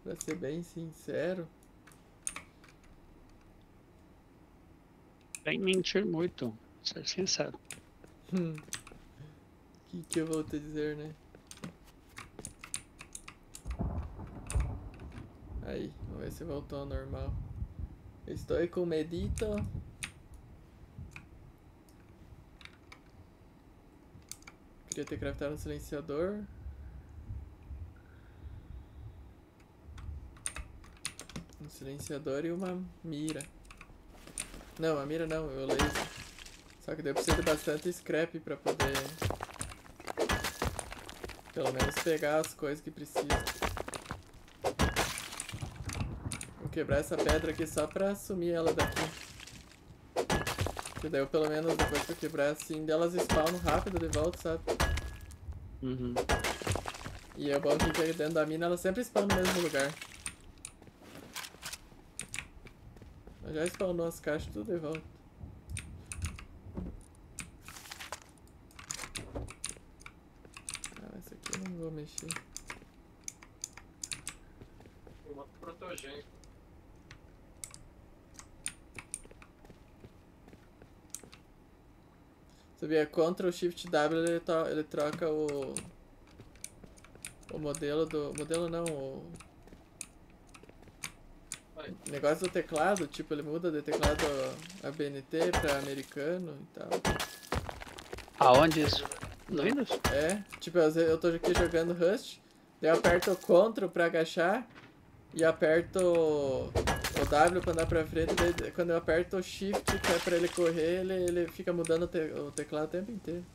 Pra ser bem sincero. Sem mentir muito, ser sincero. Que eu vou te dizer, né? Aí, vamos ver se voltou ao normal. Estou com medito. Queria ter craftado um silenciador. Um silenciador e uma mira. Não, a mira não, o laser. Só que daí eu preciso de bastante scrap pra poder pelo menos pegar as coisas que preciso. Vou quebrar essa pedra aqui só pra sumir ela daqui. Que daí eu pelo menos depois que eu quebrar assim, elas spawnam rápido de volta, sabe? Uhum. E é bom que dentro da mina ela sempre spawna no mesmo lugar. Eu já spawnou as caixas tudo de volta. Ah, essa aqui eu não vou mexer. Uma protogênica. Sabia? Ctrl Shift W ele troca o modelo do. Modelo não, o negócio do teclado, tipo, ele muda de teclado ABNT pra americano e tal. Aonde isso? No Windows? É, tipo, eu tô aqui jogando Rust, daí eu aperto o Ctrl pra agachar e aperto o W pra andar pra frente, daí quando eu aperto o Shift, que é pra ele correr, ele fica mudando o teclado o tempo inteiro.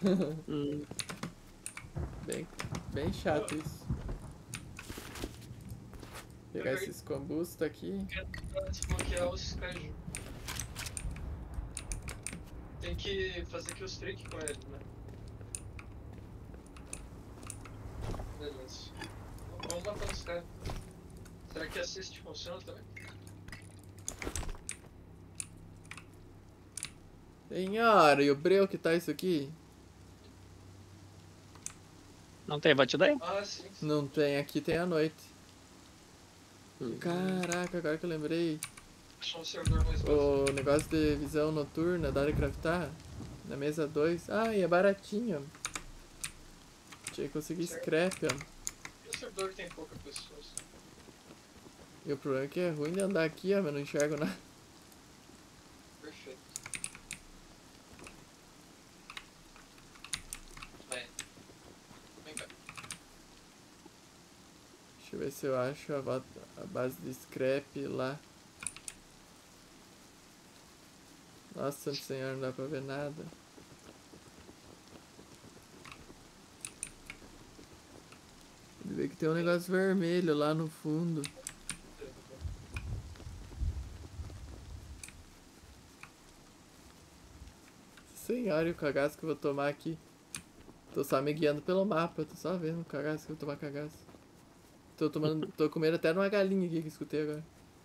Bem chato isso. Pegar esses combustos aqui. Desbloquear os caju. Tem que fazer aqui os tricks com ele, né? Beleza. Vamos matar os caras. Será que assist funciona também? Senhora, e o breu que tá isso aqui? Não tem batida aí? Ah, sim. Não tem, aqui tem à noite. Caraca, agora que eu lembrei. Achou um servidor mais básico. O negócio de visão noturna, da hora de craftar. Na mesa 2. Ah, e é baratinho. Tinha que conseguir scrap, ó. E o servidor tem poucas pessoas? E o problema é que é ruim de andar aqui, ó, mas não enxergo nada. Perfeito. Vai. Vem cá. Deixa eu ver se eu acho a base de scrap lá. Nossa senhora, não dá pra ver nada. Ele vê que tem um negócio vermelho lá no fundo. Senhora, e o cagaço que eu vou tomar aqui. Tô só me guiando pelo mapa, tô só vendo o cagaço que eu vou tomar cagaço. Tô comendo até numa galinha aqui que escutei agora.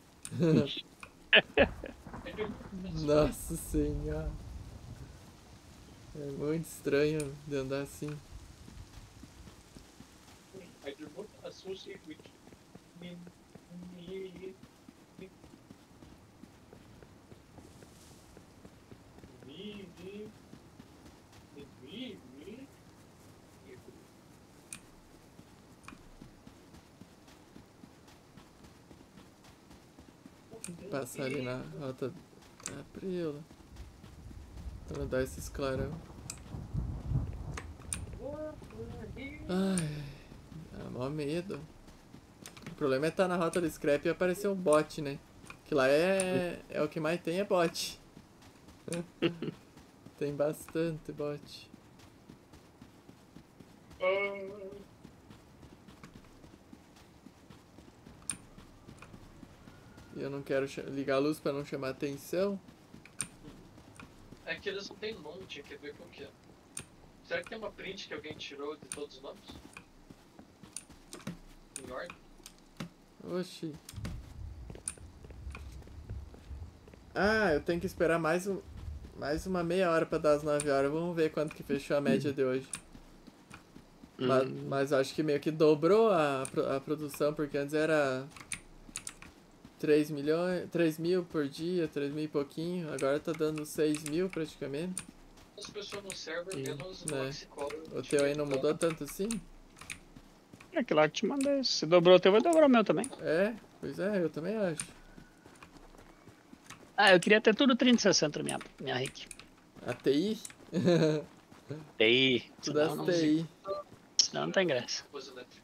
Nossa senhora. É muito estranho de andar assim. I do not associate with me. Passar ali na rota da Prila. Pra não dar esses clarão. Ai, dá mó medo. O problema é estar na rota do scrap e aparecer um bot, né? Que lá é o que mais tem é bot. Tem bastante bot. E eu não quero ligar a luz pra não chamar atenção. É que eles não tem nome, tinha que ver qual que é. Será que tem uma print que alguém tirou de todos os nomes? Em ordem? Oxi. Ah, eu tenho que esperar mais uma meia hora pra dar as 9 horas. Vamos ver quanto que fechou a média de hoje. Mas acho que meio que dobrou a produção, porque antes era 3 milhões, 3 mil por dia, 3 mil e pouquinho, agora tá dando 6 mil praticamente. As pessoas no server, menos né? no Oxycolor. O teu aí não mudou tanto assim? É aquilo lá que te mandei. Se dobrou o teu, vai dobrar o meu também. É, pois é, eu também acho. Ah, eu queria ter tudo 3060 minha Rick. A TI? TI. Tudo as TI. Senão não tem graça. Coisa elétrica.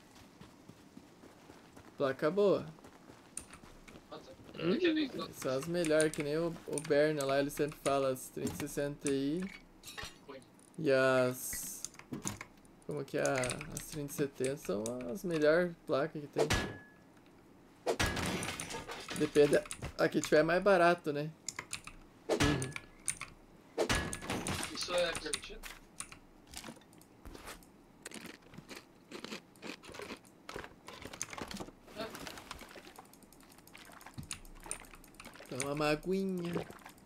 Placa boa. É que é bem claro. São as melhores, que nem o Berna lá, ele sempre fala, as 3060 Ti Ruim. e as... Como que é? As 3070 são as melhores placas que tem. Depende, a que tiver mais barato, né? Isso é permitido? Então, uma aguinha.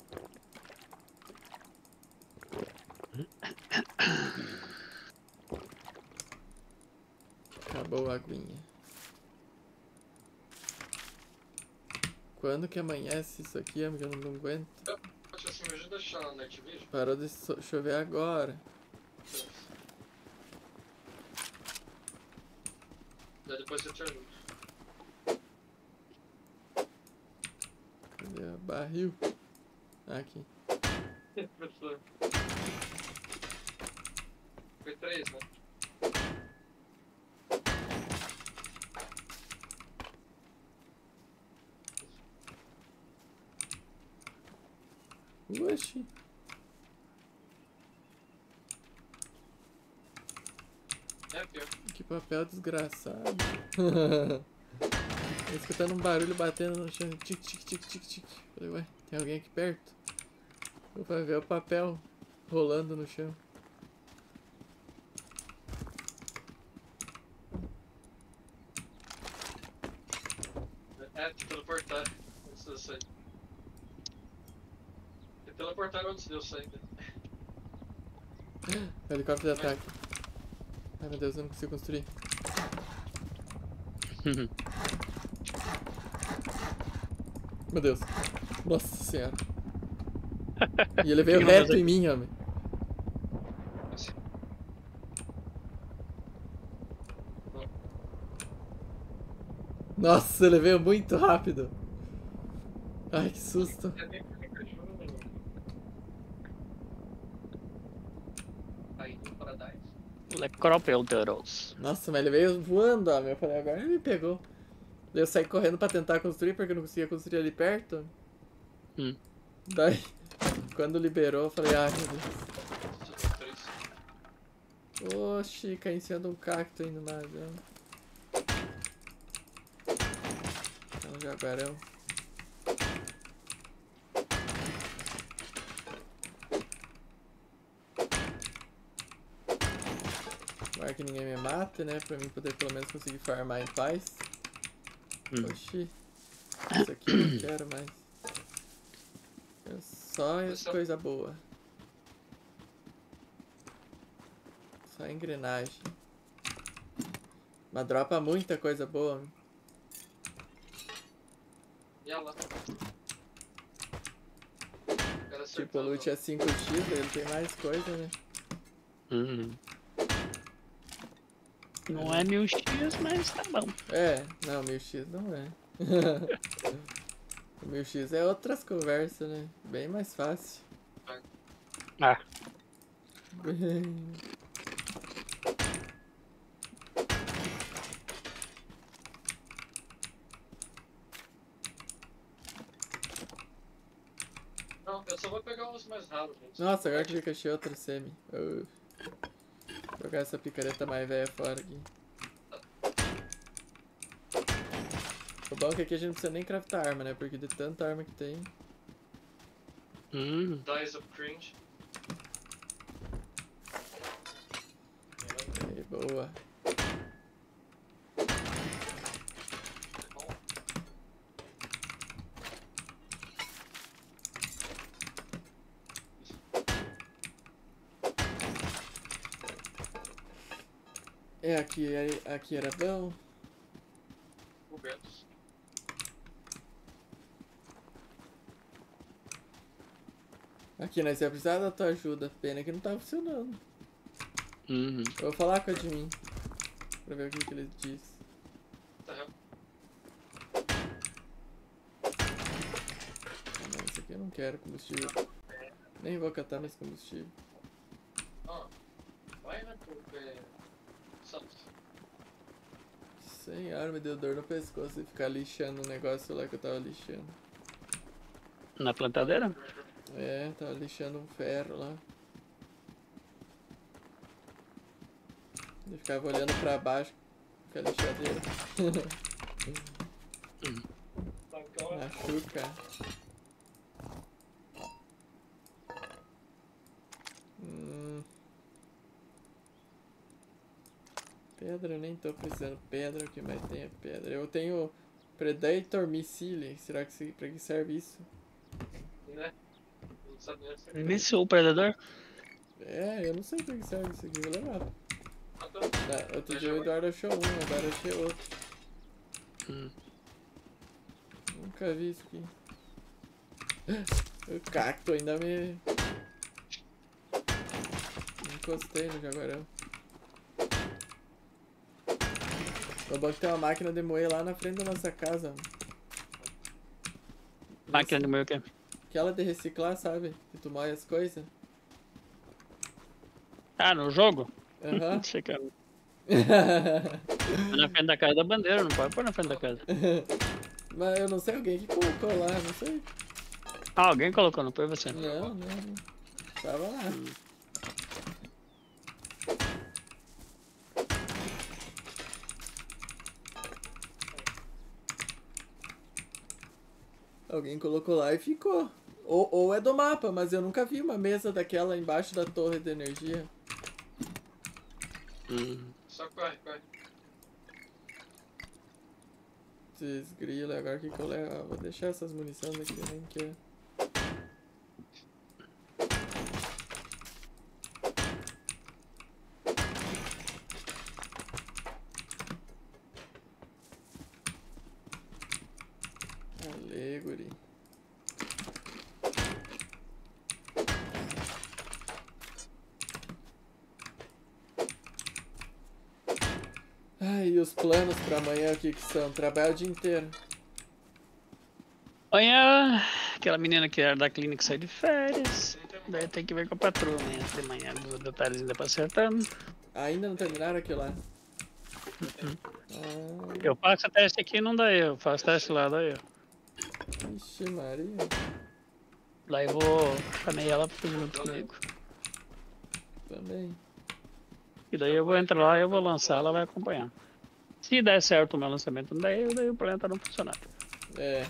Acabou a aguinha. Quando que amanhece isso aqui, amigo? Eu não aguento. Tipo assim, me ajuda a achar na Night Vision. Parou de chover agora. Daí depois eu te ajudo. Cadê a barril? Aqui. Professor. Foi 3, né? Oxi. É pior. Que papel desgraçado. Tô escutando um barulho batendo no chão. Tic, tic, tic, tic, tic. Falei, ué, tem alguém aqui perto? Eu vou ver o papel rolando no chão. É, te teleportar antes de eu sair. Te teleportar antes de eu sair. Helicóptero de ataque. Ai meu Deus, eu não consigo construir. Meu Deus. Nossa senhora. E ele veio Que que eu vou reto fazer? em mim, homem. Nossa, ele veio muito rápido. Ai, que susto. Aí no Paradise. Lecropelteros. Nossa, mas ele veio voando, homem. Eu falei, agora ele me pegou. Eu saí correndo pra tentar construir, porque eu não conseguia construir ali perto. Daí, quando liberou, eu falei, ai meu Deus. Oxi, caí em cima de um cacto indo na avião. É um jaguarão. Tomara que ninguém me mate, né? Pra mim poder pelo menos conseguir farmar em paz. Oxi. Isso aqui eu não quero mais. É só coisa boa. Só engrenagem. Mas dropa muita coisa boa. E ela. Tipo, o loot é 5x, ele tem mais coisa, né? Não é 1000x, mas tá bom. É, não, 1000x não é. O 1000x é outras conversas, né? Bem mais fácil. Ah, Não, eu só vou pegar os mais raros, gente. Nossa, agora que achei outro semi. Vou jogar essa picareta mais velha fora aqui. O bom é que aqui a gente não precisa nem craftar arma, né? Porque de tanta arma que tem. Dice of Cringe. Aí, boa. É, aqui era bom. Cobertos. Aqui nós ia precisar da tua ajuda. Pena que não tá funcionando. Uhum. Eu vou falar com o admin. Pra ver o que ele diz. Tá. Não, isso aqui eu não quero combustível. Nem vou catar mais combustível. Ó, vai na tua, Santos. Senhora, me deu dor no pescoço e ficar lixando o negócio lá que eu tava lixando. Na plantadeira? É, tava lixando um ferro lá. Eu ficava olhando pra baixo com a lixadeira. Machuca. Pedra, eu nem tô precisando. Pedra, o que mais tem é pedra. Eu tenho Predator Missile. Será que pra que serve isso? Né? Não sabe nem se Míssil o predador? É, eu não sei pra que serve isso aqui. Vou levar. tá. Outro dia o Eduardo achou um, agora achei outro. Nunca vi isso aqui. O cacto ainda me encostei no jaguarão. O bom que tem uma máquina de moer lá na frente da nossa casa. Máquina de moer o quê? Aquela de reciclar, sabe? Que tu moe as coisas. Ah, no jogo? Aham. Achei que era na frente da casa da bandeira, não pode pôr na frente da casa. Mas eu não sei, alguém que colocou lá, não sei. Ah, alguém colocou, não foi você? Não. Tava lá. Alguém colocou lá e ficou. Ou é do mapa, mas eu nunca vi uma mesa daquela embaixo da torre de energia. Só corre. Desgrila, agora o que eu levo? Ah, vou deixar essas munições aqui, eu nem quero. Ale, guri. Ai, e os planos pra amanhã, o que são? Trabalhar o dia inteiro. Amanhã, aquela menina que era da clínica saiu de férias. Daí tem que ver com a patroa amanhã de manhã, 2 da tarde ainda pra acertando. Ainda não terminaram aquilo lá? Eu faço teste aqui e não dá eu, faço teste lá, dá eu. Ixi, Maria. Daí eu vou chamei ela pra fazer junto comigo. Também. E daí eu vou entrar lá e eu vou lançar, ela vai acompanhar. Se der certo o meu lançamento, daí o planeta não funcionar. É.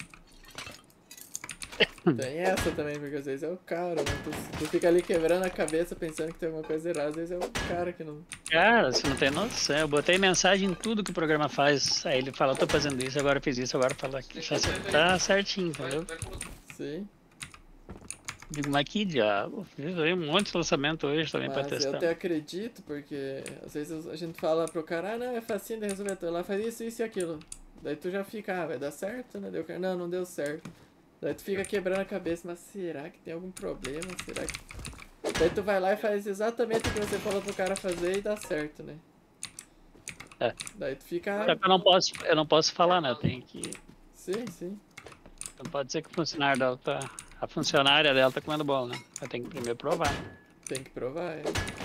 Tem essa também, porque às vezes é o cara, né? Tu fica ali quebrando a cabeça pensando que tem alguma coisa errada, às vezes é o cara que não. Cara, você não tem noção. Eu botei mensagem em tudo que o programa faz. Aí ele fala, eu tô fazendo isso, agora fiz isso, agora fala aqui. Tá certinho, entendeu? Sim. Digo, mas que diabo? Fiz aí um monte de lançamento hoje também pra Mas testar. eu até acredito, porque às vezes a gente fala pro cara, ah, não, é facinho de resolver, tu lá faz isso e aquilo. Daí tu já fica, ah, vai dar certo, né? Daí o cara, não deu certo. Daí tu fica quebrando a cabeça, mas será que tem algum problema? Será que... Daí tu vai lá e faz exatamente o que você falou pro cara fazer e dá certo, né? É. Daí tu fica... Só que eu não posso falar, né? Eu tenho que... Sim. Não pode ser que o funcionário dela a funcionária dela tá comendo bola, né? Eu tenho que primeiro provar. Tem que provar, é.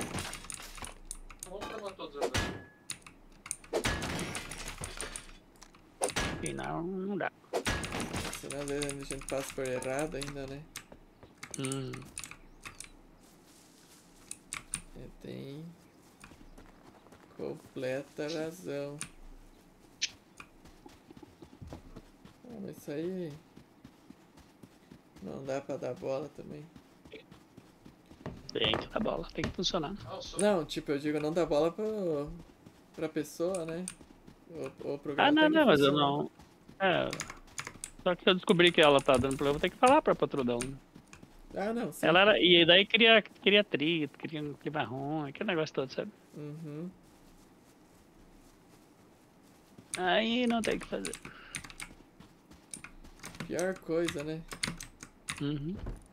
Vamos provar todos agora. E não dá. Senão às vezes a gente passa por errado ainda, né? Tem completa razão. Ah, mas isso aí não dá pra dar bola também. Tem que dar bola, tem que funcionar. Não, tipo, eu digo não dá bola pra pessoa, né? O programa Ah, tem que mas eu funcionar. não... É... Só que se eu descobrir que ela tá dando problema, eu vou ter que falar pra patroa dela, né? Ah, não, sim. Ela era... E daí queria atrito, queria um clima ruim, aquele negócio todo, sabe? Uhum. Aí não tem o que fazer. Pior coisa, né? Uhum.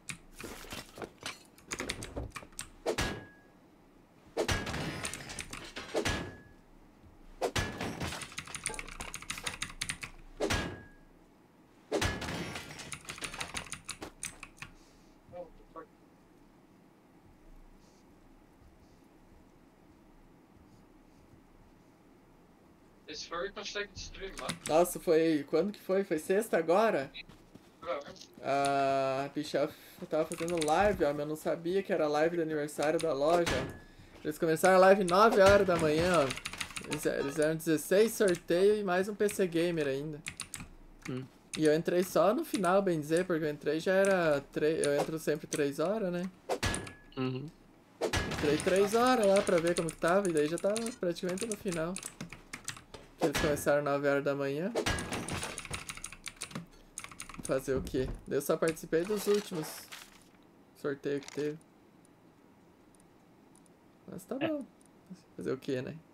Oh, fuck. Esse furry consegue destruir mapa. Nossa, foi. Quando que foi? Foi sexta agora? Né? A bicha tava fazendo live, ó, mas eu não sabia que era live do aniversário da loja. Eles começaram a live 9 horas da manhã, ó. Eles eram 16 sorteio e mais um PC Gamer ainda. E eu entrei só no final, bem dizer, porque eu entrei já era. Eu entro sempre 3 horas, né? Uhum. Entrei 3 horas lá pra ver como que tava, e daí já tava praticamente no final. Que eles começaram 9 horas da manhã. Fazer o quê? Eu só participei dos últimos sorteios que teve. Mas tá bom. Fazer o quê, né?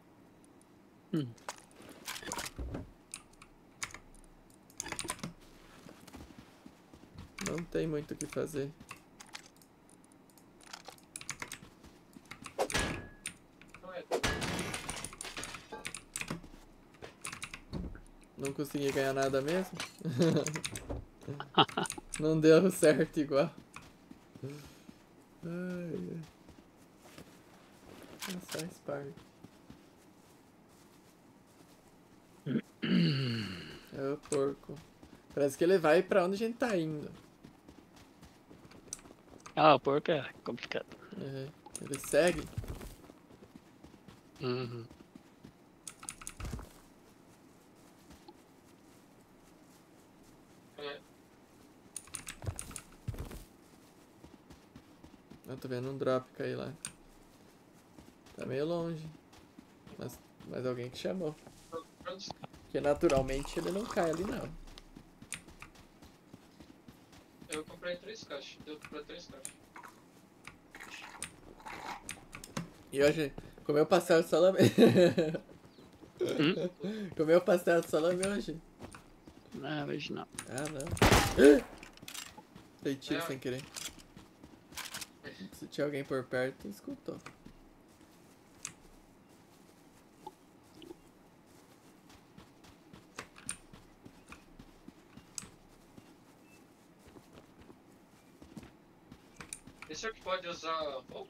Não tem muito o que fazer. Não é. Não consegui ganhar nada mesmo? Não deu certo igual. Ai, ai. Faz parte. É o porco. Parece que ele vai pra onde a gente tá indo. Ah, o porco é complicado. É, ele segue. Uhum. É. Eu tô vendo um drop cair lá. Tá meio longe. Mas alguém que chamou. Porque naturalmente ele não cai ali não. Eu comprei 3 caixas. Deu pra 3 caixas. E hoje, comeu pastel de salame. Comeu pastel de salame hoje? Não, hoje não. Ah, não. Dei tiro sem querer. Se tinha alguém por perto, escutou. Esse é o que pode usar. Oh,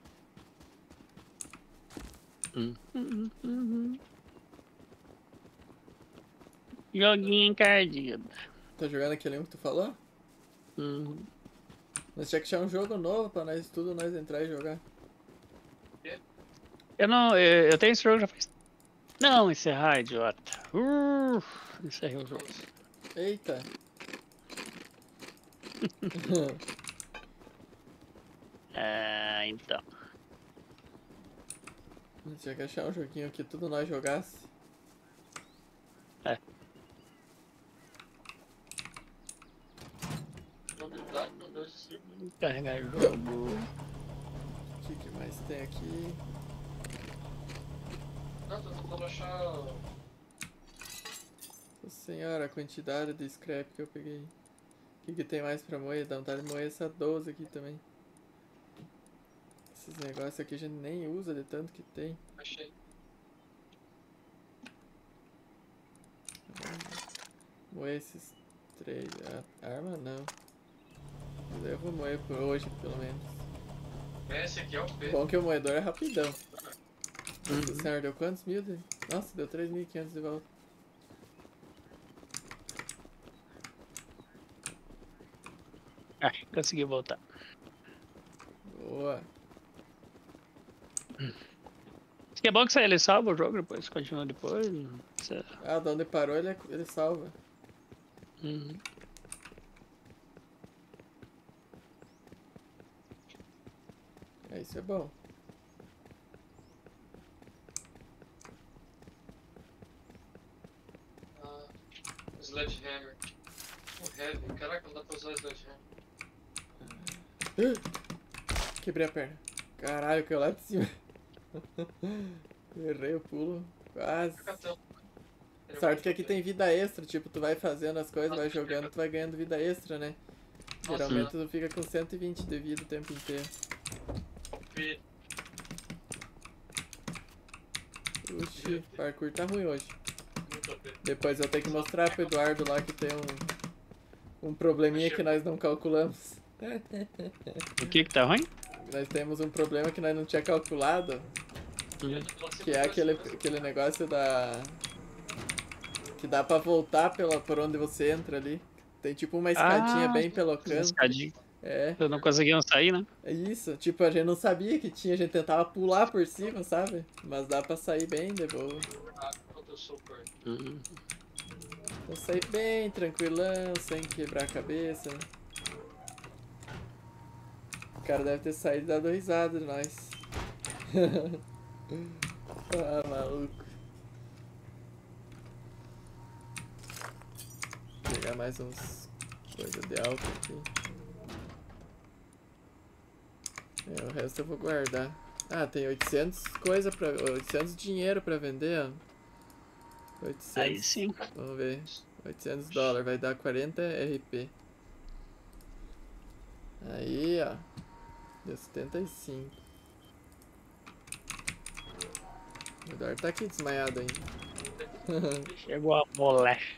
Joguinho encardido. Tá jogando aquele um que tu falou? Uhum. Nós tinha que achar um jogo novo pra nós tudo nós entrar e jogar. Eu não. Eu tenho esse jogo já faz. Não, encerrar, idiota. Encerrei o jogo. Eita. Então. Nós tinha que achar um joguinho que tudo nós jogasse. novidade no 2. Carregar jogo. O que mais tem aqui? Não, tô tentando achar. Nossa senhora, a quantidade de scrap que eu peguei. O que tem mais pra moer? Dá vontade de moer essa 12 aqui também. Esses negócios aqui a gente nem usa de tanto que tem. Achei. Moer esses 3. Arma não. Mas eu vou moer por hoje, pelo menos. Esse aqui é o P. Bom que o moedor é rapidão. Nossa senhora, deu quantos mil? Nossa, deu 3.500 de volta. Consegui voltar. Boa. Acho que é bom que ele salva o jogo depois, continua depois. Ah, de onde parou ele salva. Uhum. Isso é bom. Sledgehammer. O Heavy. Caraca, não dá pra usar Sledgehammer. Quebrei a perna. Caralho, caiu lá de cima. Errei o pulo. Quase. Sorte que aqui tem vida extra, tipo, tu vai fazendo as coisas, vai jogando, tu vai ganhando vida extra, né? Geralmente tu fica com 120 de vida o tempo inteiro. Oxi, parkour tá ruim hoje. Depois eu tenho que mostrar pro Eduardo lá que tem um probleminha que nós não calculamos. O que tá ruim? Nós temos um problema que nós não tinha calculado, que é aquele negócio que dá pra voltar por onde você entra ali. Tem tipo uma escadinha bem pelo canto. Escadinha. É. Eu não conseguiam sair, né? É isso, tipo, a gente não sabia que tinha, a gente tentava pular por cima, sabe? Mas dá pra sair bem de boa. Então sair bem, tranquilão, sem quebrar a cabeça. O cara deve ter saído e dado risada de nós. Ah, maluco. Vou pegar mais uns coisa de álcool aqui. O resto eu vou guardar. Ah, tem 800 800 dinheiro pra vender, ó. 800. Aí sim. Vamos ver. 800 dólares, vai dar 40 RP. Aí, ó. Deu 75. O Eduardo tá aqui desmaiado ainda. Chegou a bolacha.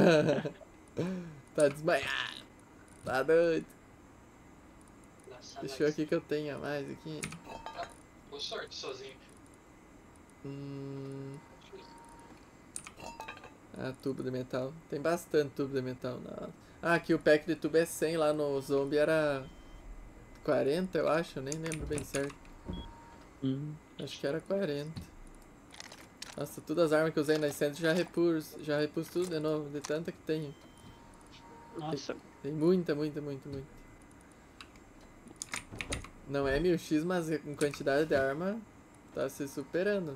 Tá desmaiado. Tá doido. Deixa eu aqui que eu tenho a mais aqui. Boa sorte sozinho. Ah, tubo de metal. Tem bastante tubo de metal. Não. Ah, aqui o pack de tubo é 100. Lá no zombie era 40, eu acho. Eu nem lembro bem certo. Acho que era 40. Nossa, todas as armas que eu usei nas centros já repus tudo de novo. De tanta que tem. Nossa. Tem muita. Não é 1000x, mas com quantidade de arma tá se superando.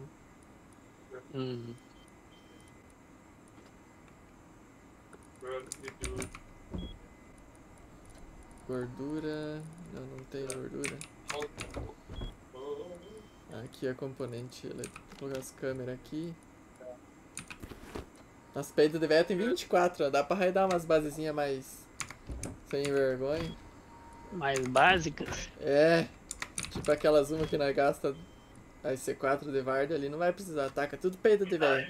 Gordura. Não tem gordura. Aqui é componente elétrico. Vou colocar as câmeras aqui. Nossa, peito de velho tem 24, ó. Dá pra raidar umas basezinhas mais sem vergonha. Mais básicas. É. Tipo aquelas uma que nós gasta as C4 de Varda ali, não vai precisar. Taca tudo peito de velho.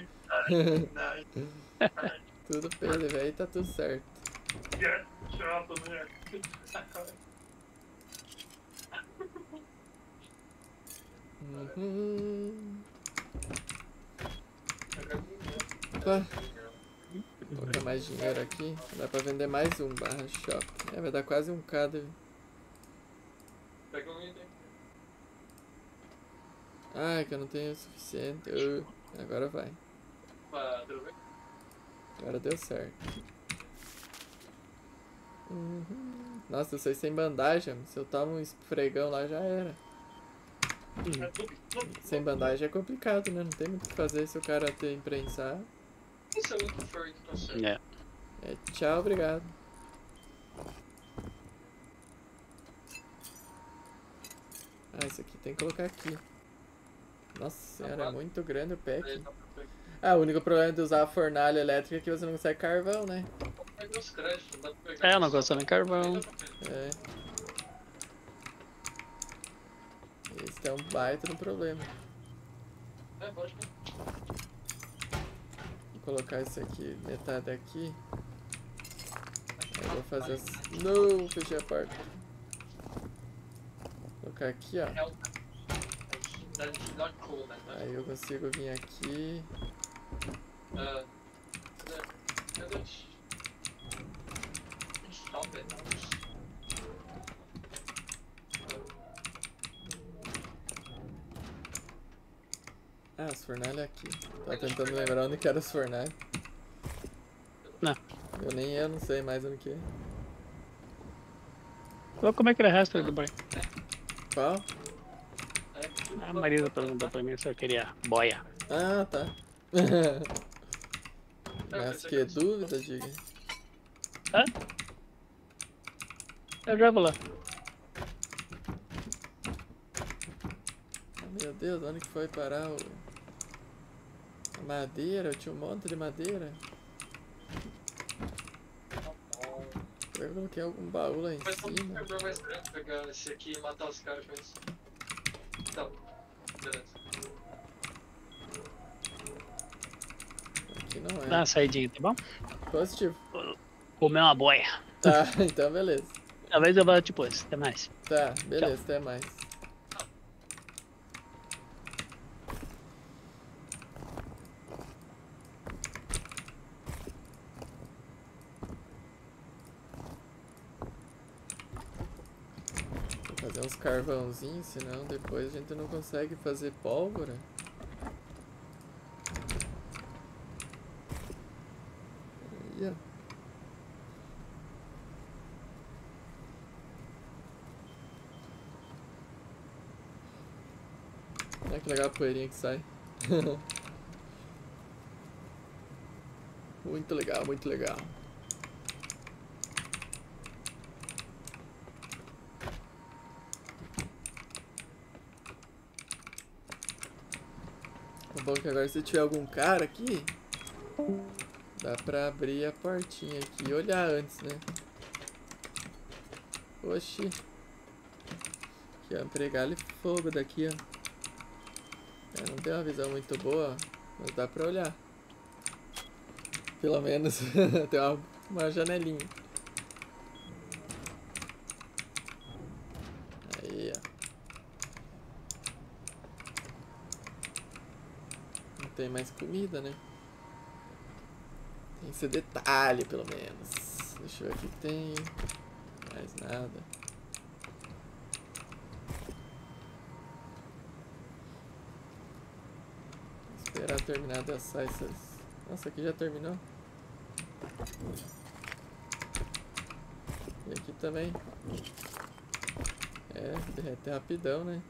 Tudo peito de velho e tá tudo certo. Opa. Vou colocar mais dinheiro aqui. Dá pra vender mais um barra shop. É, vai dar quase 1k. Pega um item. Ah, é que eu não tenho o suficiente. Agora vai. Agora deu certo. Nossa, eu sei sem bandagem. Se eu tomo um esfregão lá já era. Sem bandagem é complicado, né? Não tem muito o que fazer se o cara te imprensar. Isso é muito furry que consegue. É. Tchau, obrigado. Ah, isso aqui tem que colocar aqui. Nossa senhora, é muito grande o pack. Ah, o único problema de usar a fornalha elétrica é que você não consegue carvão, né? Eu não gosto nem carvão. É. Esse é um baita no problema. Pode. Vou colocar isso aqui, metade aqui. Aí vou fazer as... Não, fechei a porta. Vou colocar aqui, ó. Aí eu consigo vir aqui. Ah, as fornalhas aqui. Tava tentando lembrar onde que era as fornalhas. Não. Eu não sei mais onde que é. Como é que ele resta do banho? Qual? A Marisa perguntou pra mim se eu queria boia. Ah, tá. Mas que dúvida, diga. Hã? Eu já vou lá. Meu Deus, onde que foi parar a Madeira, eu tinha um monte de madeira. Tá bom. Eu coloquei algum baú lá em Mas como cima. que é mais grande pegar esse aqui e matar os caras com isso? Tá, beleza. Aqui não Dá é. uma saidinha, tá bom? Positivo. Comer uma boia. Tá, então beleza. Talvez eu volte depois. Até mais. Tá, beleza, até mais. Vou fazer uns carvãozinhos, senão depois a gente não consegue fazer pólvora. Aí, ó. Olha que legal a poeirinha que sai. Muito legal, muito legal. É bom que agora se tiver algum cara aqui, dá pra abrir a portinha aqui e olhar antes, né? Oxi. Aqui, ó, empregar fogo daqui, ó. É, não tem uma visão muito boa, mas dá pra olhar. Pelo menos tem uma janelinha. Aí, ó. Não tem mais comida, né? Tem esse detalhe, pelo menos. Deixa eu ver o que tem. Mais nada. Esperar terminar de assar essas... Nossa, aqui já terminou. E aqui também. É, derrete rapidão, né?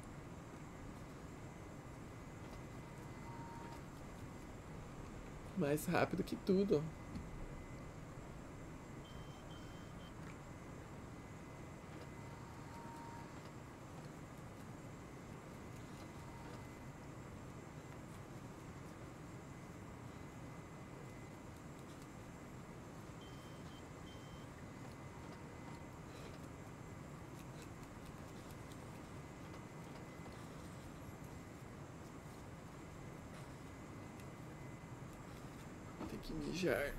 Mais rápido que tudo. Tem que mijar.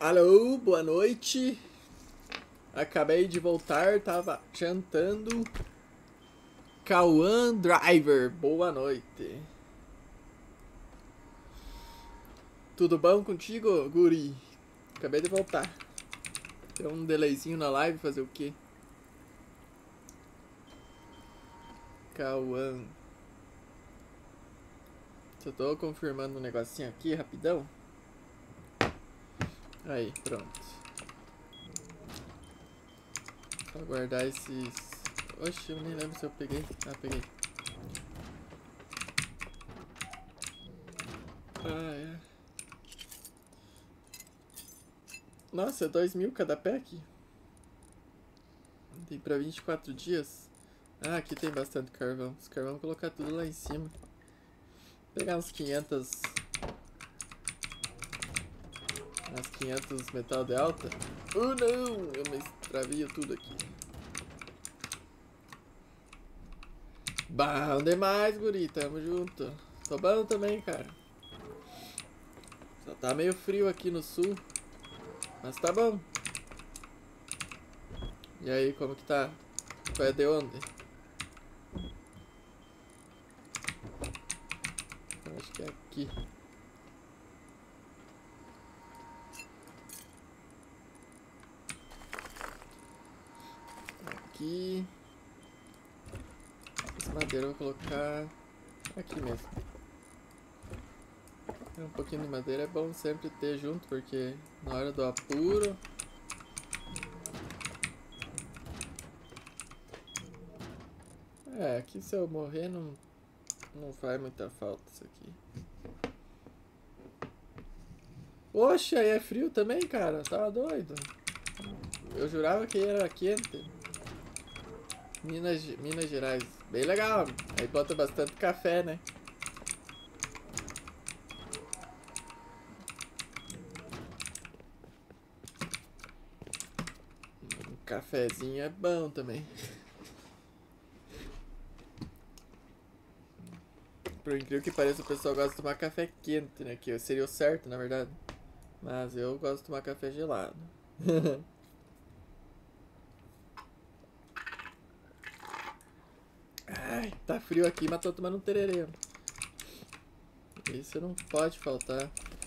Alô, boa noite. Acabei de voltar, tava jantando. Cauã Driver, boa noite. Tudo bom contigo, guri? Acabei de voltar. Deu um delayzinho na live, fazer o quê? Cauã. Só tô confirmando um negocinho aqui, rapidão. Aí, pronto. Vou guardar esses... Oxe, eu nem lembro se eu peguei. Ah, peguei. Ah, é. Nossa, é 2.000 cada pack? Tem pra 24 dias. Ah, aqui tem bastante carvão. Os carvão vou colocar tudo lá em cima. Vou pegar uns 500... Umas 500 metal de alta. Oh não! Eu me extravio tudo aqui. Bom demais, guri. Tamo junto. Tô bom também, cara. Só tá meio frio aqui no sul. Mas tá bom. E aí, como que tá? Tu é de onde? Eu acho que é aqui. Aqui. Essa madeira eu vou colocar aqui mesmo. Um pouquinho de madeira é bom sempre ter junto, porque na hora do apuro... É, aqui se eu morrer não faz muita falta isso aqui. Oxe, aí é frio também, cara. Tava doido. Eu jurava que era quente. Minas Gerais. Bem legal. Aí bota bastante café, né? Um cafezinho é bom também. Por incrível que pareça, o pessoal gosta de tomar café quente, né? Que seria o certo, na verdade. Mas eu gosto de tomar café gelado. Ai, tá frio aqui, mas tô tomando um tererê. Isso não pode faltar.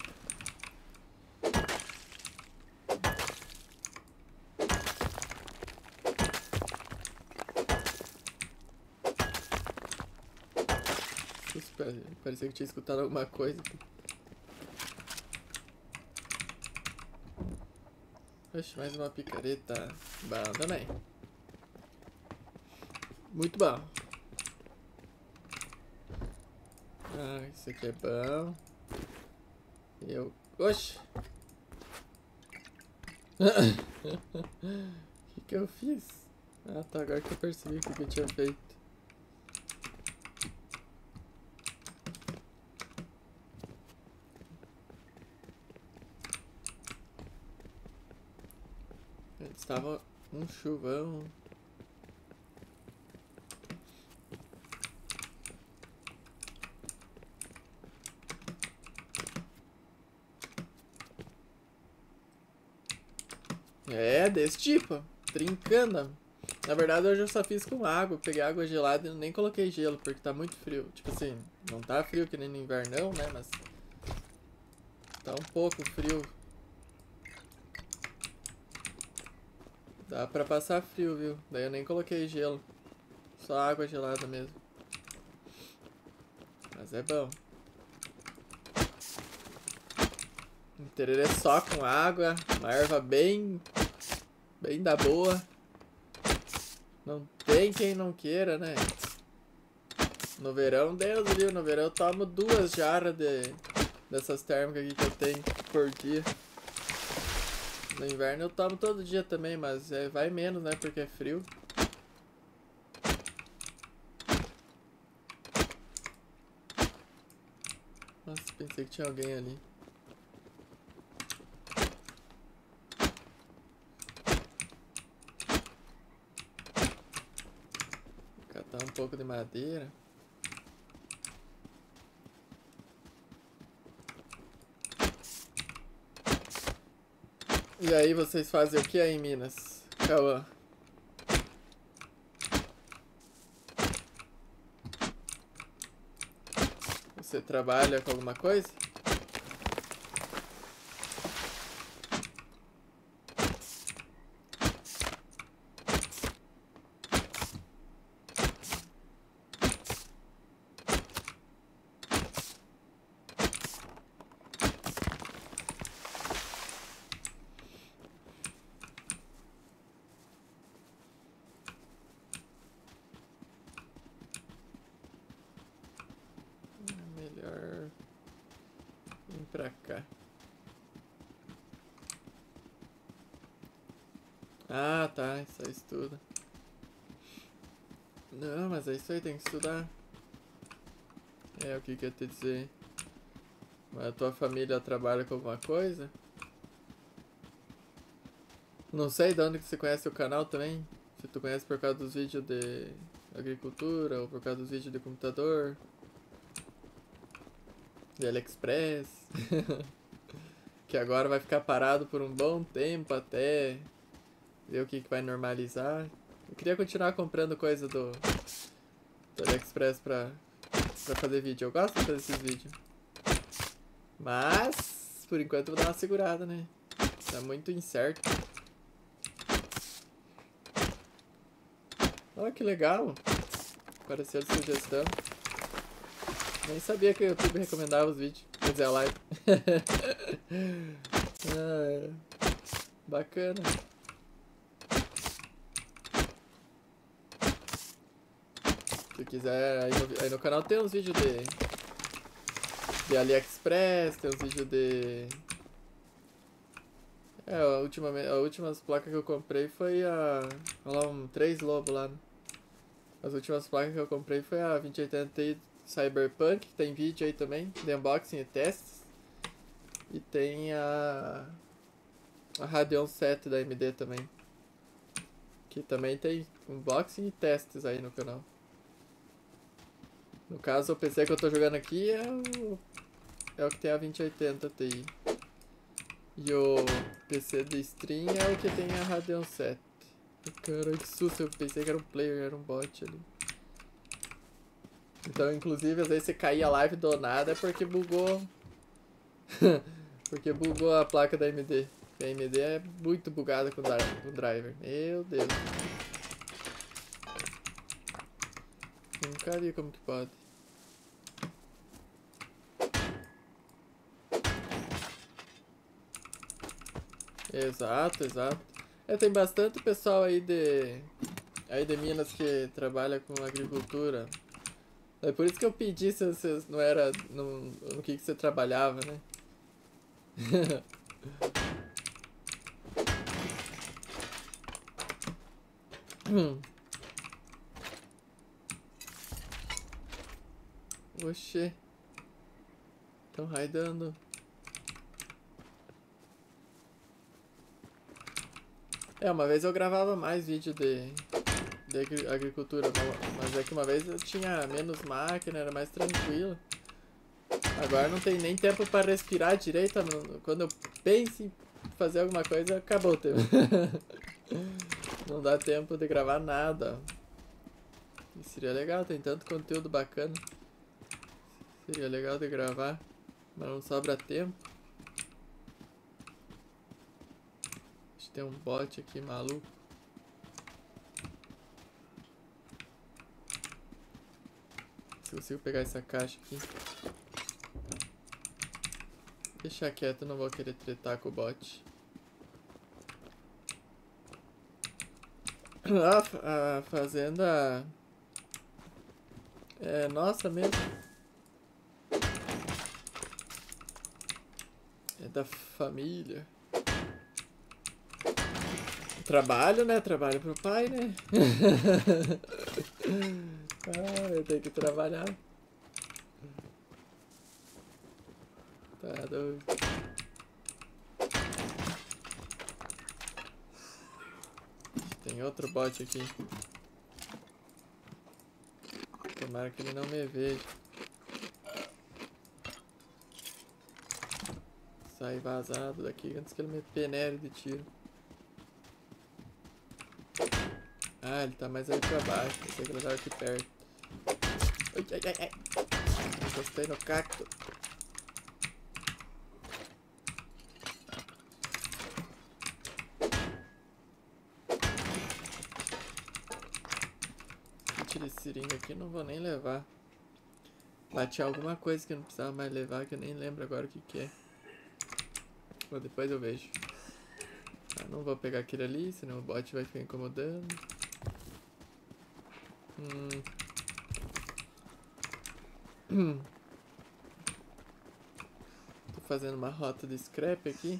Parecia que tinha escutado alguma coisa. Oxe, mais uma picareta. Bom também. Muito bom. Ah, isso aqui é bom. Oxe! O que eu fiz? Ah, tá. Agora que eu percebi o que eu tinha feito. Estava um chuvão. É, desse tipo. Trincando. Na verdade, hoje eu só fiz com água. Peguei água gelada e nem coloquei gelo, porque tá muito frio. Tipo assim, não tá frio que nem no invernão, né? Mas tá um pouco frio. Dá pra passar frio, viu? Daí eu nem coloquei gelo. Só água gelada mesmo. Mas é bom. Um tererê só com água. Uma erva bem da boa. Não tem quem não queira, né? No verão, Deus livre. No verão eu tomo 2 jarras dessas térmicas aqui que eu tenho por dia. No inverno eu tomo todo dia também, mas vai menos, né? Porque é frio. Nossa, pensei que tinha alguém ali. Vou catar um pouco de madeira. E aí, vocês fazem o que aí em Minas, Cauã? Você trabalha com alguma coisa? Melhor vir pra cá. Ah, tá, isso aí estuda. Não, mas é isso aí, tem que estudar. É, o que que eu ia te dizer? Mas a tua família trabalha com alguma coisa? Não sei de onde que você conhece o canal também. Se tu conhece por causa dos vídeos de agricultura ou por causa dos vídeos de computador. De AliExpress. Que agora vai ficar parado por um bom tempo até ver o que que vai normalizar. Eu queria continuar comprando coisa do AliExpress pra fazer vídeo. Eu gosto de fazer esses vídeos. Mas, por enquanto, eu vou dar uma segurada, né? Tá muito incerto. Olha que legal. Apareceu de sugestão. Nem sabia que o YouTube recomendava os vídeos. Quer dizer, a live. Bacana. Se quiser, aí no canal tem uns vídeos de AliExpress, tem uns vídeos de... as últimas placas que eu comprei foi a... Olha lá, 3 lobos lá. As últimas placas que eu comprei foi a 2080 Ti Cyberpunk, que tem vídeo aí também, de unboxing e testes. E tem a Radeon 7 da AMD também, que também tem unboxing e testes aí no canal. No caso, o PC que eu tô jogando aqui é o que tem a 2080 Ti. E o PC de stream é o que tem a Radeon 7. Caralho, que susto, eu pensei que era um player, era um bot ali. Então, inclusive, às vezes você cair a live do nada é porque bugou. Porque bugou a placa da AMD. A AMD é muito bugada com o driver. Meu Deus. Nunca vi como que pode. Exato, exato. Tem bastante pessoal aí de Minas que trabalha com agricultura. É por isso que eu pedi se você não era no que você trabalhava, né? Oxê. Estão raidando. Uma vez eu gravava mais vídeo de agricultura, mas é que uma vez eu tinha menos máquina, era mais tranquilo. Agora não tem nem tempo para respirar direito. Quando eu penso em fazer alguma coisa, acabou o tempo. Não dá tempo de gravar nada. E seria legal, tem tanto conteúdo bacana. Seria legal de gravar, mas não sobra tempo. Tem um bot aqui maluco. Se eu consigo pegar essa caixa aqui. Deixa quieto, não vou querer tretar com o bot. A fazenda é nossa mesmo. É da família. Trabalho, né? Trabalho pro pai, né? Eu tenho que trabalhar. Tá doido. Tem outro bot aqui. Tomara que ele não me veja. sair vazado daqui antes que ele me penere de tiro. Ah, ele tá mais ali pra baixo. Pensei que ele tava aqui perto. Ai, ai, ai, ai. Encostei no cacto. Kit de seringa aqui não vou nem levar. Bati alguma coisa que eu não precisava mais levar, que eu nem lembro agora o que que é. Mas depois eu vejo. Ah, não vou pegar aquele ali, senão o bot vai ficar incomodando. Tô fazendo uma rota de scrap aqui.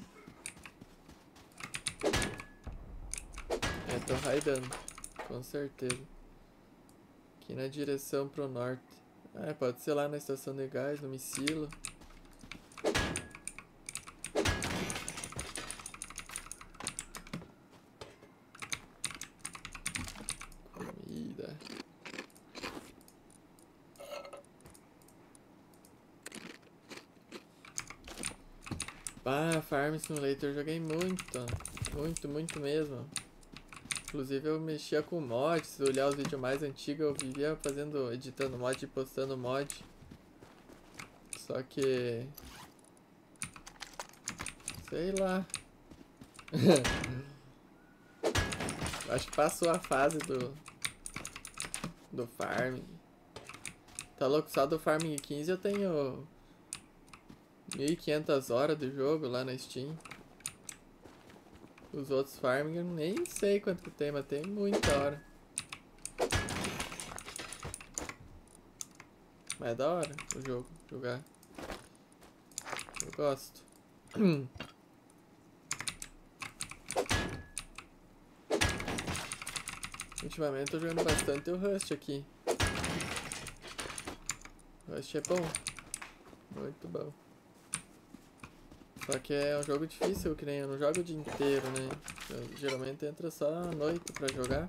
É, tô raidando, com certeza. Aqui na direção pro norte. Ah, pode ser lá na estação de gás, no Micilo. Comida. Ah, Farm Simulator eu joguei muito. Muito mesmo. Inclusive eu mexia com mods, se olhar os vídeos mais antigos eu vivia fazendo, editando mod e postando mod. Só que... sei lá. Acho que passou a fase do farming. Tá louco, só do farming 15 eu tenho 1500 horas de jogo lá na Steam. Os outros farming eu nem sei quanto que tem, mas tem muita hora. Mas é da hora o jogo, jogar. Eu gosto. Ultimamente eu tô jogando bastante o Rust aqui. O Rust é bom. Muito bom. Só que é um jogo difícil, que nem eu não jogo o dia inteiro, né? Eu geralmente entro só à noite pra jogar.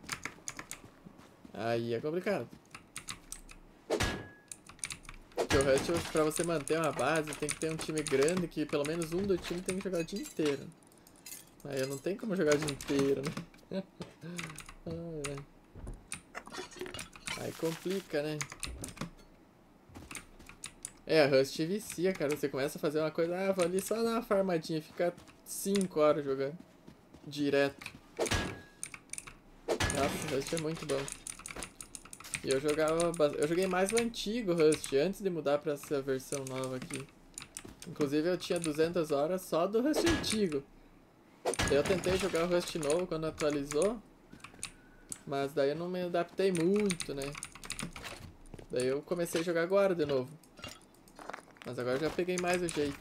Aí é complicado. Porque o Rust, pra você manter uma base, tem que ter um time grande que pelo menos um do time tem que jogar o dia inteiro. Aí eu não tenho como jogar o dia inteiro, né? Aí complica, né? É, Rust vicia, cara. Você começa a fazer uma coisa, ah, vou ali só dar uma farmadinha, ficar 5 horas jogando. Direto. Nossa, Rust é muito bom. E eu joguei mais o antigo Rust, antes de mudar pra essa versão nova aqui. Inclusive eu tinha 200 horas só do Rust antigo. Daí eu tentei jogar o Rust novo quando atualizou. Mas daí eu não me adaptei muito, né? Daí eu comecei a jogar agora de novo. Mas agora já peguei mais o jeito.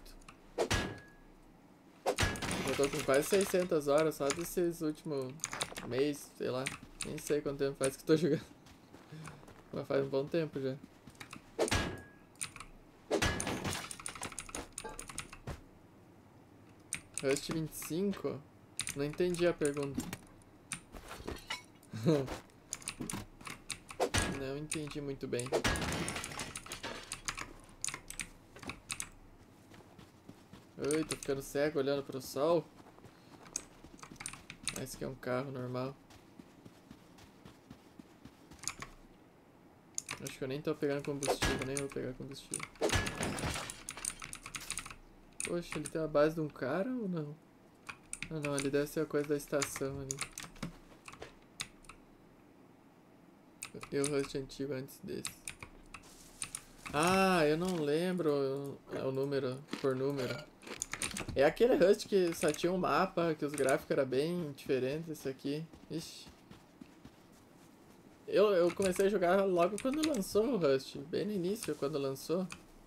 Eu tô com quase 600 horas só desses últimos meses, sei lá. Nem sei quanto tempo faz que tô jogando. Mas faz um bom tempo já. Rust 25? Não entendi a pergunta. Não entendi muito bem. Ui, tô ficando cego olhando pro sol. Esse aqui é um carro normal. Acho que eu nem tô pegando combustível, nem vou pegar combustível. Poxa, ele tem a base de um cara ou não? Ah não, ele deve ser a coisa da estação ali. Eu tenho o Rust antigo antes desse. Ah, eu não lembro o número, por número. É aquele Rust que só tinha um mapa, que os gráficos eram bem diferentes, esse aqui. Ixi. Eu comecei a jogar logo quando lançou o Rust, bem no início, quando lançou.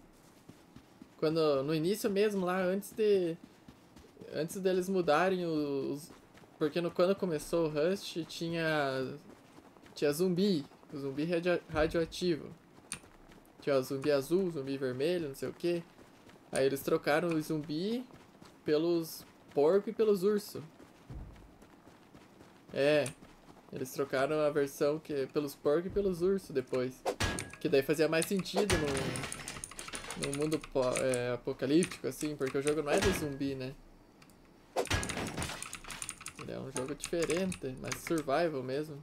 No início mesmo, lá, antes deles mudarem os... Porque quando começou o Rust, tinha zumbi, o zumbi radioativo. Tinha o zumbi azul, zumbi vermelho, não sei o que. Aí eles trocaram o zumbi pelos porcos e pelos ursos. É, eles trocaram a versão pelos porcos e pelos ursos depois. Que daí fazia mais sentido num mundo apocalíptico, assim, porque o jogo não é de zumbi, né? Ele é um jogo diferente, mas survival mesmo.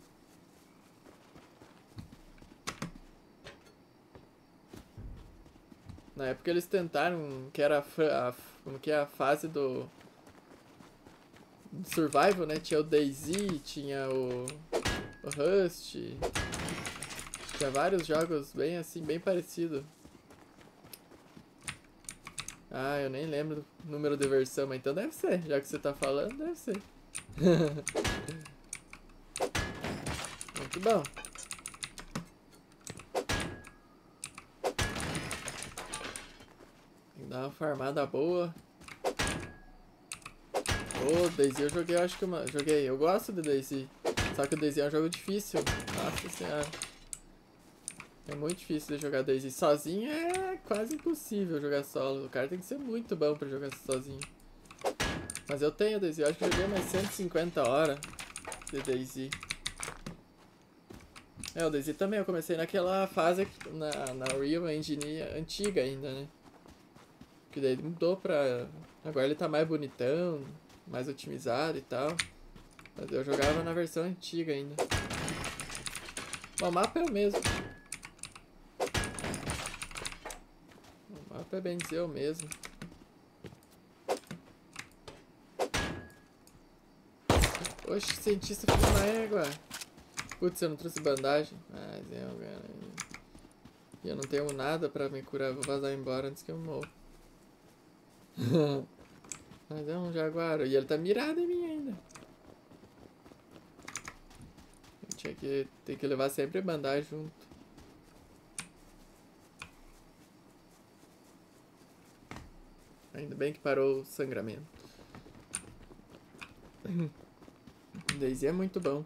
Na época eles tentaram, que era como que é a fase do survival, né? Tinha o DayZ, tinha o Rust, tinha vários jogos bem assim, bem parecidos. Ah, eu nem lembro do número de versão, mas então deve ser, já que você tá falando, deve ser. Muito bom. Tem que dar uma farmada boa. Ô, DayZ eu joguei, eu acho que joguei. Eu gosto de DayZ. Só que o DayZ é um jogo difícil. Nossa senhora. É muito difícil de jogar DayZ. Sozinho é quase impossível jogar solo. O cara tem que ser muito bom pra jogar sozinho. Mas eu tenho DayZ. Eu acho que eu joguei umas 150 horas de DayZ. O DayZ também. Eu comecei naquela fase na Real Engine antiga ainda, né? Que daí mudou pra... Agora ele tá mais bonitão, mais otimizado e tal. Mas eu jogava na versão antiga ainda. Bom, o mapa é o mesmo. O mapa é bem dizer o mesmo. Oxe, cientista foi uma égua. Putz, eu não trouxe bandagem. Mas eu não tenho nada pra me curar. Vou vazar embora antes que eu morra. Mas é um jaguar. E ele tá mirado em mim ainda. Tem que levar sempre bandagem junto. Ainda bem que parou o sangramento. DayZ é muito bom.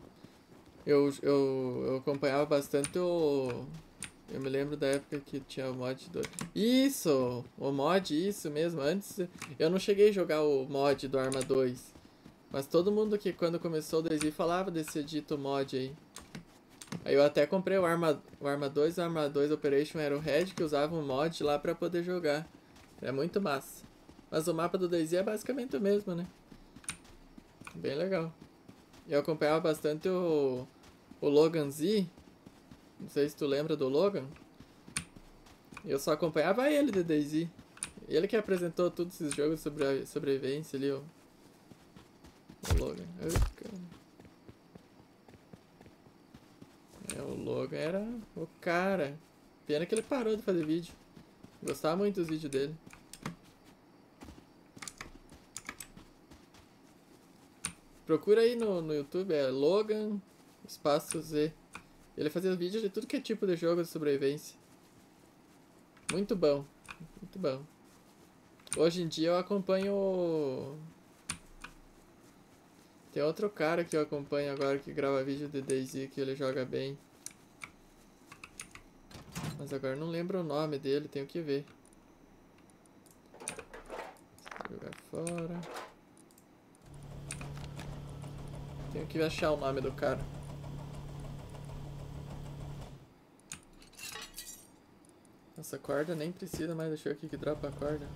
Eu acompanhava bastante o... Eu me lembro da época que tinha o mod do... Isso! O mod, isso mesmo. Antes, eu não cheguei a jogar o mod do Arma 2. Mas todo mundo que quando começou o DayZ falava desse dito mod aí. Aí eu até comprei o Arma 2. O Arma 2 Operation era o Red que usava um mod lá pra poder jogar. É muito massa. Mas o mapa do DayZ é basicamente o mesmo, né? Bem legal. Eu acompanhava bastante o Logan Z. Não sei se tu lembra do Logan. Eu só acompanhava ele de DayZ. Ele que apresentou todos esses jogos sobre a sobrevivência ali, o Logan. O Logan era o cara. Pena que ele parou de fazer vídeo. Gostava muito dos vídeos dele. Procura aí no YouTube, é Logan espaço Z. Ele fazia vídeos de tudo que é tipo de jogo de sobrevivência. Muito bom. Muito bom. Hoje em dia eu acompanho... Tem outro cara que eu acompanho agora que grava vídeo de DayZ que ele joga bem. Mas agora eu não lembro o nome dele, tenho que ver. Vou jogar fora. Tenho que achar o nome do cara. Essa corda nem precisa mais, deixa eu aqui que dropa a corda.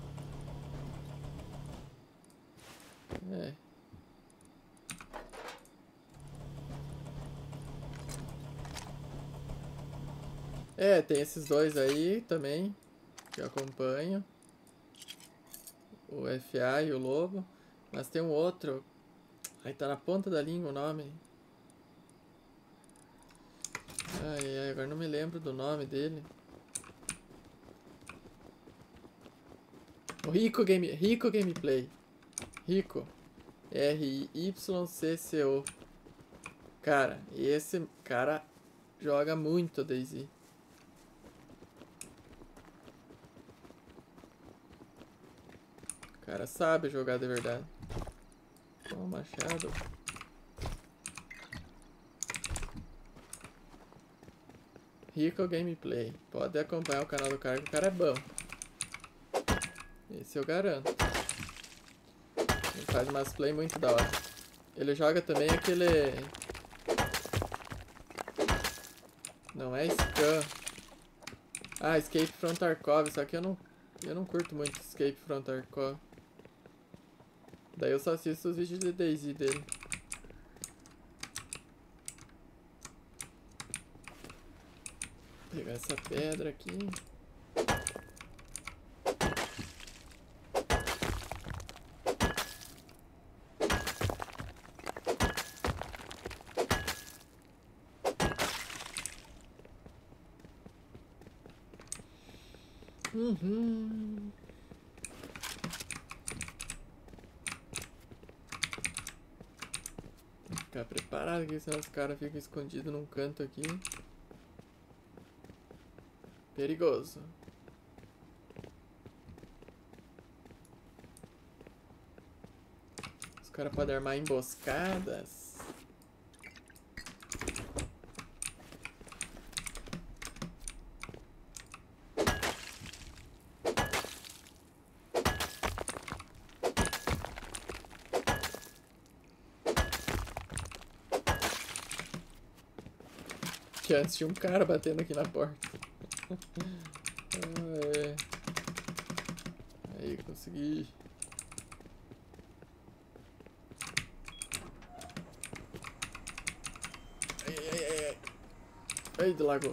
Tem esses dois aí também, que eu acompanho. O FA e o Lobo. Mas tem um outro. Aí tá na ponta da língua o nome. Ai, agora não me lembro do nome dele. O Rico Gameplay. Rico. RYCCO. Cara, esse cara joga muito DayZ. O cara sabe jogar de verdade. Ó, machado. Rico Gameplay. Pode acompanhar o canal do cara, que o cara é bom. Esse eu garanto. Ele faz umas play muito da hora. Ele joga também aquele... Não é Scam. Ah, Escape from Tarkov, só que eu não curto muito Escape from Tarkov. Daí eu só assisto os vídeos de DayZ dele. Vou pegar essa pedra aqui. Vou ficar preparado aqui, senão os caras ficam escondidos num canto aqui. Perigoso. Os caras podem armar emboscadas. Que antes tinha um cara batendo aqui na porta. Aí, consegui. Ai. Ai, do lago.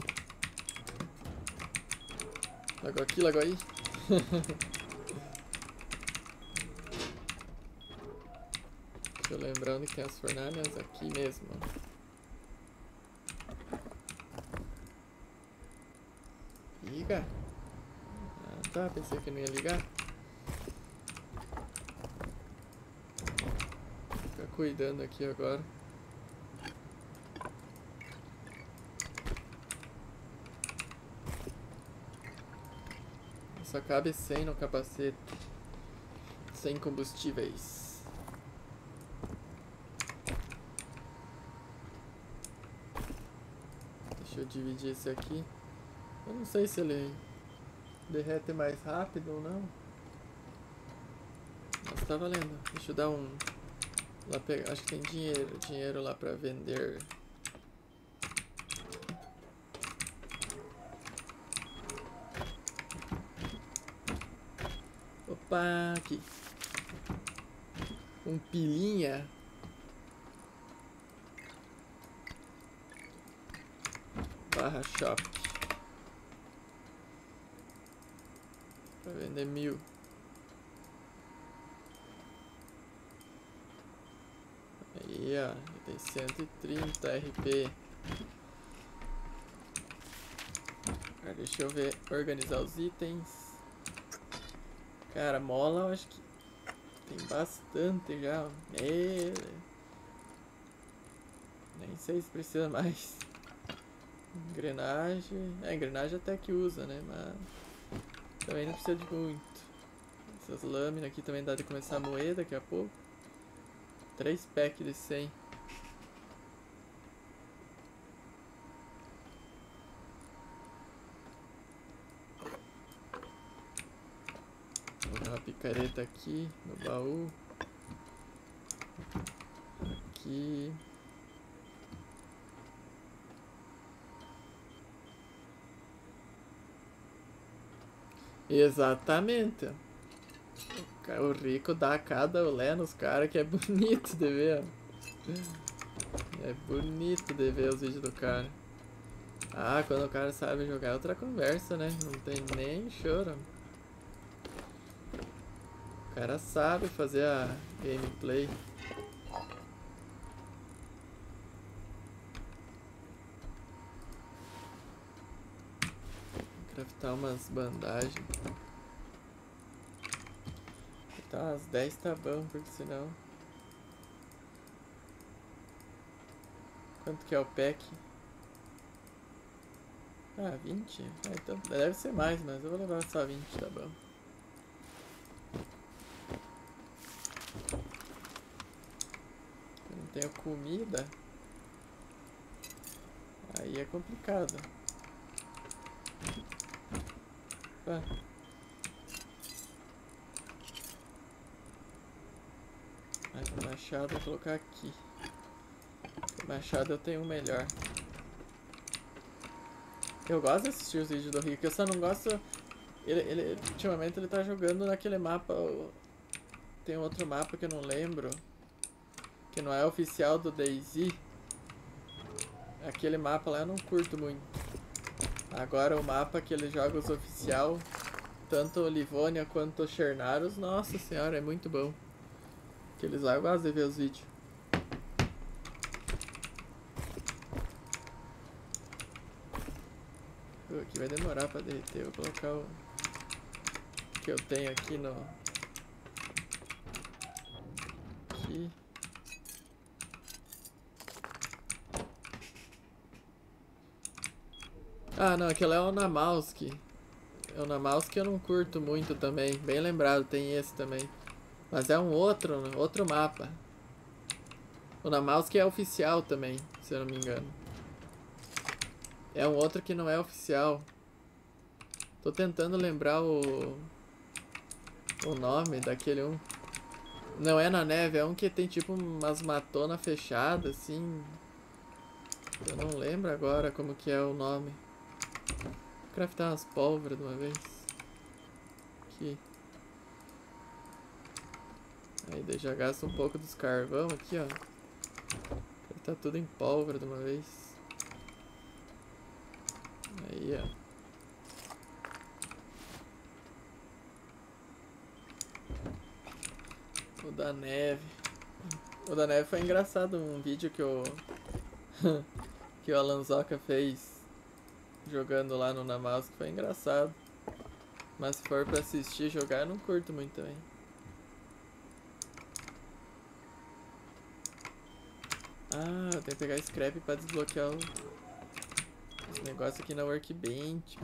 Lago aqui, lago aí. Deixa eu lembrar onde que tem as fornalhas. Aqui mesmo. Liga? Ah, tá, pensei que não ia ligar. Vou ficar cuidando aqui agora. Só cabe 100 no capacete. 100 combustíveis. Deixa eu dividir esse aqui. Eu não sei se ele derrete mais rápido ou não. Mas tá valendo. Deixa eu dar um... Lá pegar. Acho que tem dinheiro lá pra vender. Opa, aqui. Um pilinha. /shop. Pra vender 1000. Aí, ó. Tem 130 RP. Agora deixa eu ver. Organizar os itens. Cara, mola eu acho que tem bastante já. Nem sei se precisa mais. Engrenagem. Engrenagem até que usa, né? Mas também não precisa de muito. Essas lâminas aqui também dá de começar a moer daqui a pouco. 3 packs de 100. Vou dar uma picareta aqui no baú. Aqui. Exatamente. O rico dá cada olé nos caras que é bonito de ver. É bonito de ver os vídeos do cara. Ah, quando o cara sabe jogar é outra conversa, né? Não tem nem choro. O cara sabe fazer a gameplay. Vou craftar umas bandagens. Tá, as 10 tá bom, porque senão... Quanto que é o pack? Ah, 20? Ah, então deve ser mais, mas eu vou levar só 20, tá bom. Eu não tenho comida. Aí é complicado. Opa. Mas o machado eu vou colocar aqui. O machado eu tenho um melhor. Eu gosto de assistir os vídeos do Rick, eu só não gosto... ultimamente ele tá jogando naquele mapa... Tem outro mapa que eu não lembro. Que não é oficial do DayZ. Aquele mapa lá eu não curto muito. Agora o mapa que ele joga os oficial... Tanto o Livonia quanto o Chernaros, nossa senhora, é muito bom. Aqueles lá eu gosto de ver os vídeos. Aqui vai demorar pra derreter, eu vou colocar o que eu tenho aqui no... Aqui. Ah não, aquele é o Namalski. O Namalski eu não curto muito também, bem lembrado, tem esse também. Mas é um outro mapa. O Namalski é oficial também, se eu não me engano. É um outro que não é oficial. Tô tentando lembrar o nome daquele um. Não é na neve, é um que tem tipo umas matonas fechadas, assim. Eu não lembro agora como que é o nome. Vou craftar umas pólvoras de uma vez. Aqui. Aí daí já gasta um pouco dos carvão aqui, ó. Tá tudo em pólvora de uma vez. Aí, ó. O da neve. O da neve foi engraçado, um vídeo que o que o Alanzoca fez jogando lá no Namalsk, foi engraçado. Mas se for pra assistir jogar, eu não curto muito também. Ah, eu tenho que pegar scrap pra desbloquear os negócios aqui na Workbench.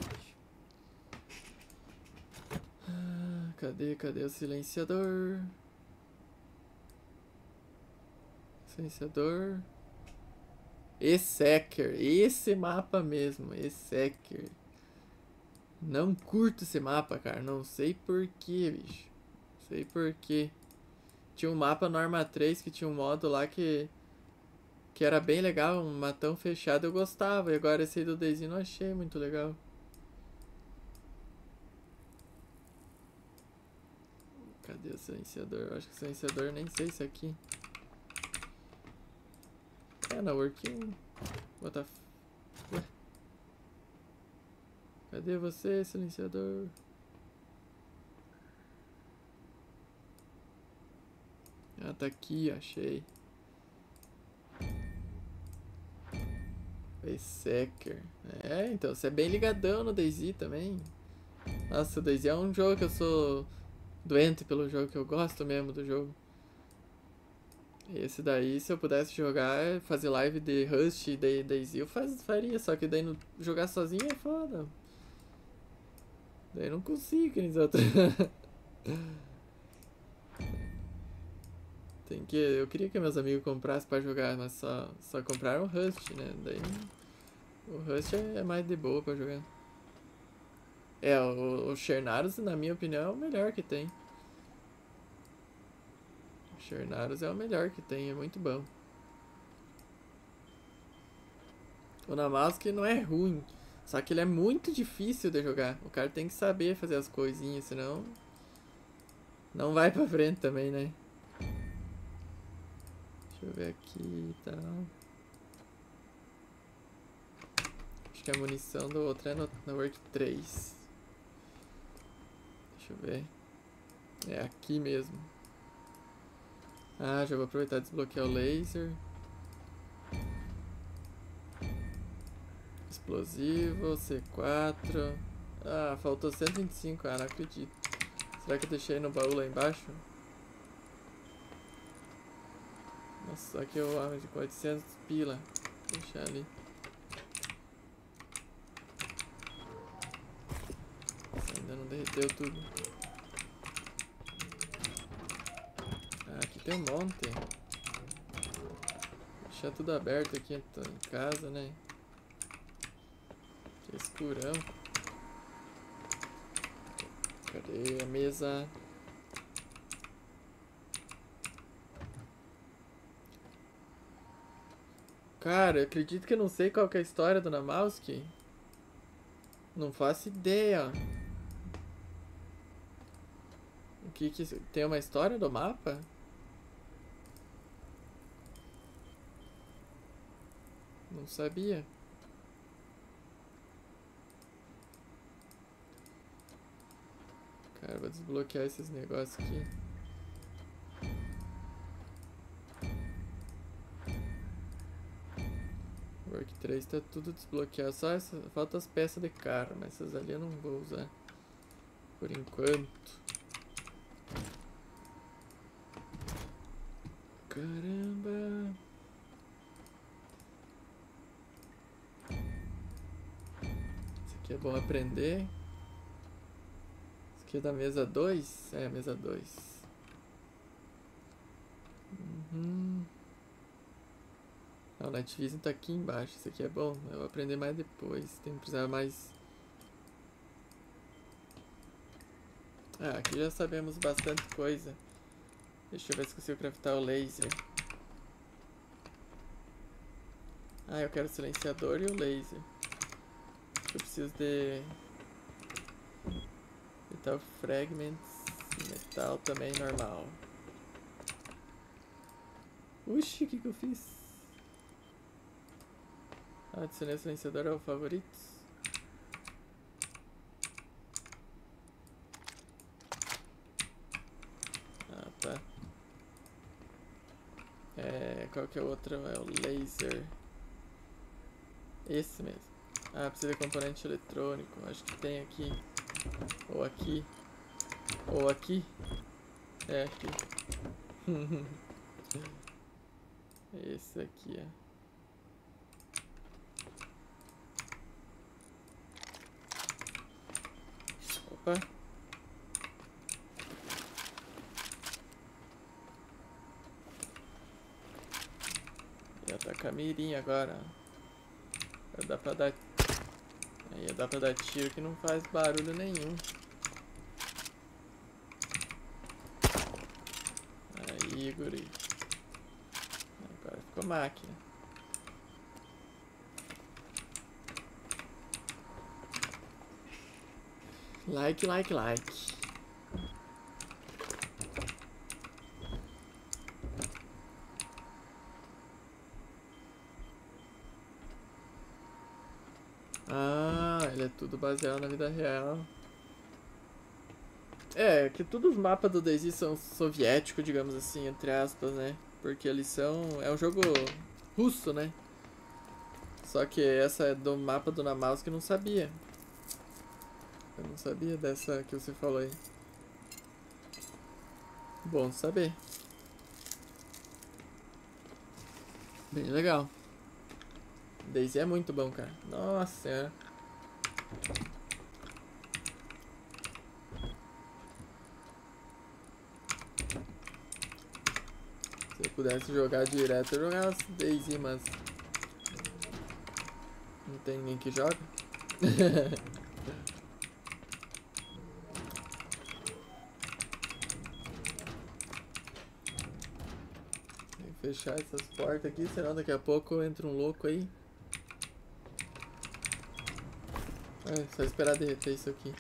Ah, cadê o silenciador? Silenciador. Exeker, esse mapa mesmo, Exeker. Não curto esse mapa, cara, não sei porquê, bicho. Não sei porquê. Tinha um mapa no Arma 3 que tinha um modo lá que era bem legal, um matão fechado, eu gostava. E agora esse aí do DayZ não achei muito legal. Cadê o silenciador? Acho que o silenciador nem sei se é aqui. É, na working. What the f... Ué? Cadê você, silenciador? Ah, tá aqui, achei. Berserker. É, então, você é bem ligadão no DayZ também. Nossa, o DayZ é um jogo que eu sou doente pelo jogo, que eu gosto mesmo do jogo. Esse daí, se eu pudesse jogar, fazer live de Rust e de DayZ, eu faria. Só que daí no, jogar sozinho é foda. Daí eu não consigo, que nem os outros. Eu queria que meus amigos comprassem pra jogar, mas só compraram o Rust, né? Daí o Rust é mais de boa pra jogar. É, o Chernaros, na minha opinião, é o melhor que tem. O Chernaros é o melhor que tem, é muito bom. O Namalsk não é ruim, só que ele é muito difícil de jogar. O cara tem que saber fazer as coisinhas, senão não vai pra frente também, né? Deixa eu ver aqui e tal. Acho que a munição do outro é no Work 3. Deixa eu ver. É aqui mesmo. Ah, já vou aproveitar e desbloquear o laser. Explosivo, C4. Ah, faltou 125. Ah, não acredito. Será que eu deixei no baú lá embaixo? Nossa, aqui eu amo de 400 pila. Vou deixar ali. Nossa, ainda não derreteu tudo. Ah, aqui tem um monte. Vou deixar tudo aberto aqui, tô em casa, né? Que escurão. Cadê a mesa? Cara, eu acredito que eu não sei qual que é a história do Namalsk. Não faço ideia. O que que... Tem uma história do mapa? Não sabia. Cara, vou desbloquear esses negócios aqui. Work 3 tá tudo desbloqueado. Só falta as peças de carro, mas essas ali eu não vou usar por enquanto. Caramba! Isso aqui é bom aprender. Isso aqui é da mesa 2? É, mesa 2. O Night Vision tá aqui embaixo. Isso aqui é bom. Eu vou aprender mais depois. Tem que precisar mais. Ah, aqui já sabemos bastante coisa. Deixa eu ver se consigo craftar o laser. Ah, eu quero o silenciador e o laser. Eu preciso de metal fragments e metal também normal. Uxi, o que eu fiz? Adicionei o silenciador ao favoritos. Ah, tá. Qual que é o outro? É o laser. Esse mesmo. Ah, precisa de componente eletrônico. Acho que tem aqui. Ou aqui. Ou aqui. É, aqui. Esse aqui, ó. Opa. Ia atacar a mirinha agora. Dá pra dar... Aí dá pra dar tiro que não faz barulho nenhum. Aí, guri. Agora ficou máquina. Like. Ah, ele é tudo baseado na vida real. É, que todos os mapas do DayZ são soviéticos, digamos assim, entre aspas, né? Porque eles são... É um jogo russo, né? Só que essa é do mapa do Namalsk que eu não sabia. Eu não sabia dessa que você falou aí. Bom saber. Bem legal. DayZ é muito bom, cara. Nossa senhora. Se eu pudesse jogar direto, eu jogava DayZ, mas... Não tem ninguém que joga. Fechar essas portas aqui, senão daqui a pouco entra um louco aí. É, só esperar derreter isso aqui.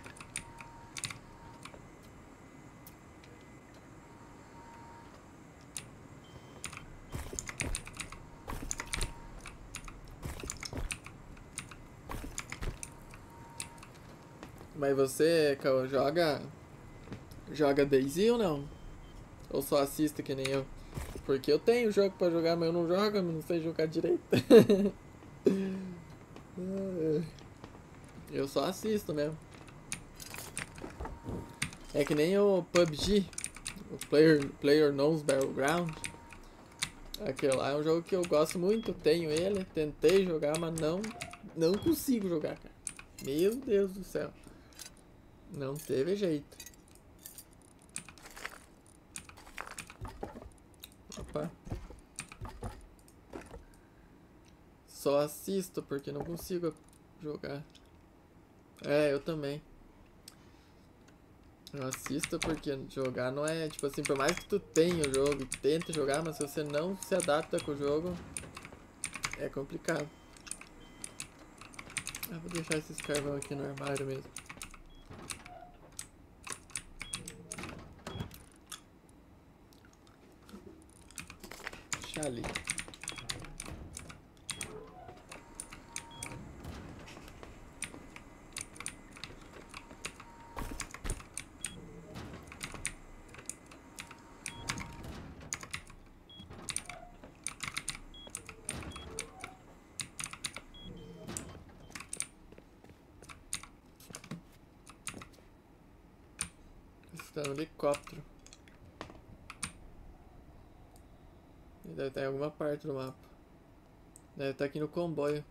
Mas você, Cauã, joga DayZ ou não? Ou só assiste que nem eu? Porque eu tenho jogo pra jogar, mas eu não jogo, eu não sei jogar direito. Eu só assisto mesmo. É que nem o PUBG, o PlayerUnknown's Battleground. Aquele lá é um jogo que eu gosto muito, tenho ele, tentei jogar, mas não consigo jogar, cara. Meu Deus do céu. Não teve jeito. Opa. Só assisto porque não consigo jogar. É, eu também. Eu assisto porque jogar não é, tipo assim, por mais que tu tenha o jogo e tente jogar, mas se você não se adapta com o jogo, é complicado. Ah, vou deixar esses carvão aqui no armário mesmo. Deixar ali. Está no helicóptero. Ele deve estar em alguma parte do mapa. Deve estar aqui no comboio.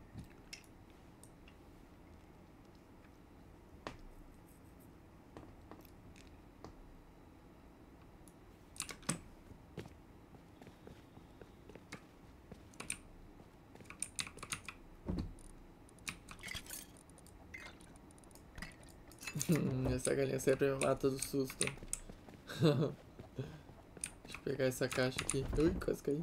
Essa galinha sempre me mata do susto. Deixa eu pegar essa caixa aqui. Ui, quase caí.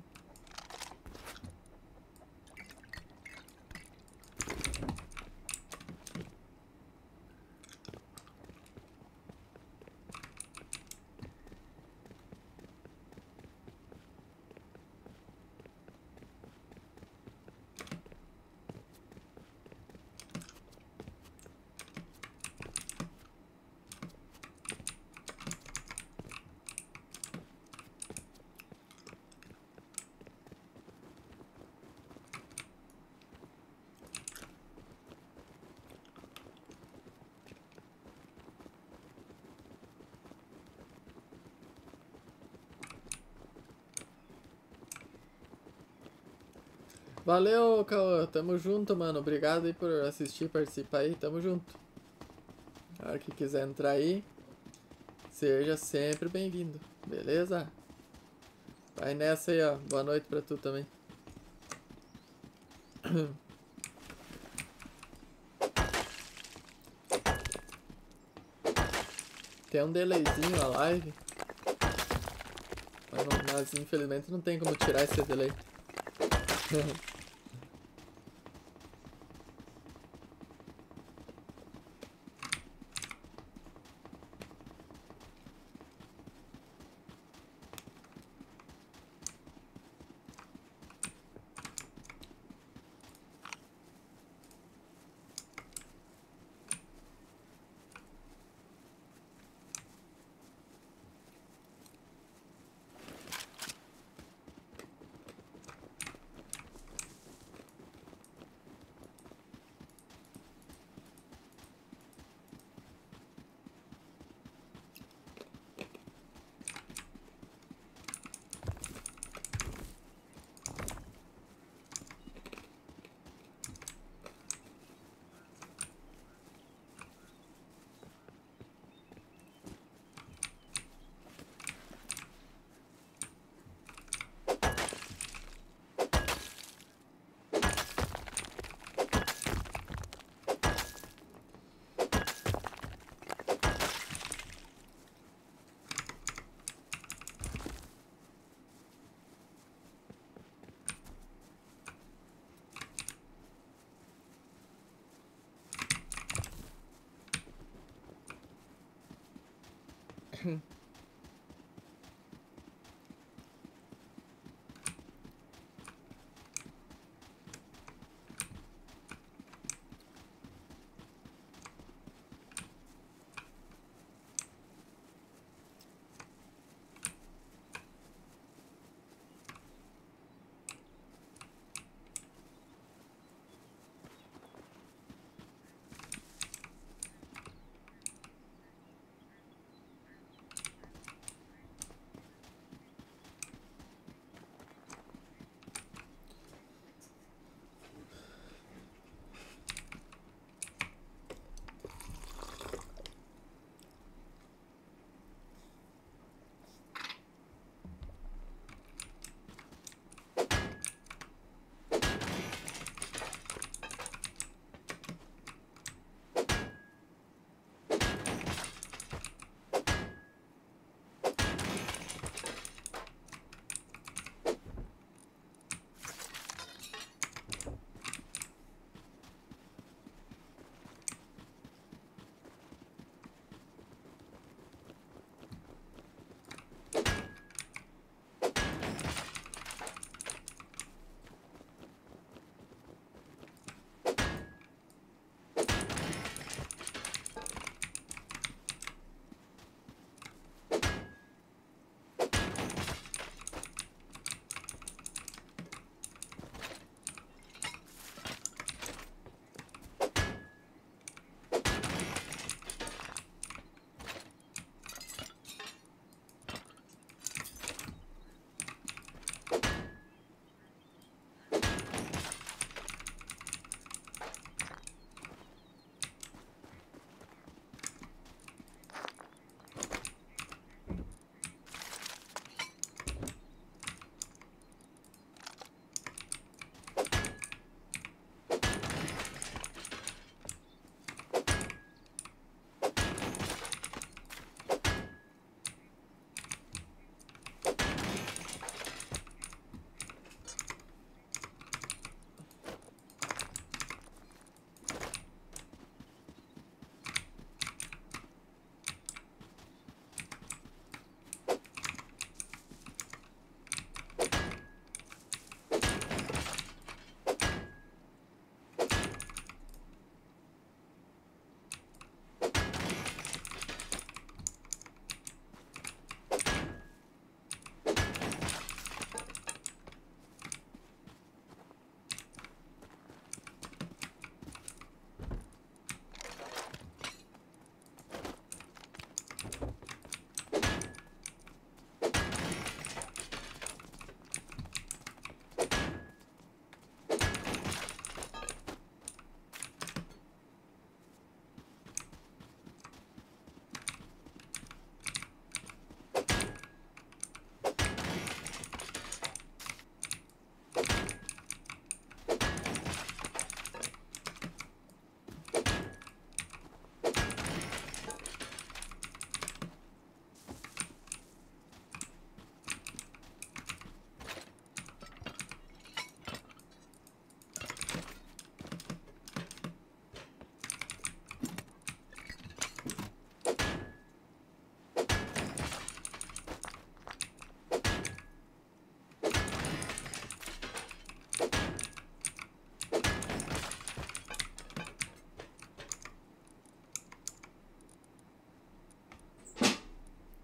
Valeu, Cauã. Tamo junto, mano. Obrigado aí por assistir, participar aí. Tamo junto. A hora que quiser entrar aí, seja sempre bem-vindo. Beleza? Vai nessa aí, ó. Boa noite pra tu também. Tem um delayzinho a live. Mas infelizmente não tem como tirar esse delay.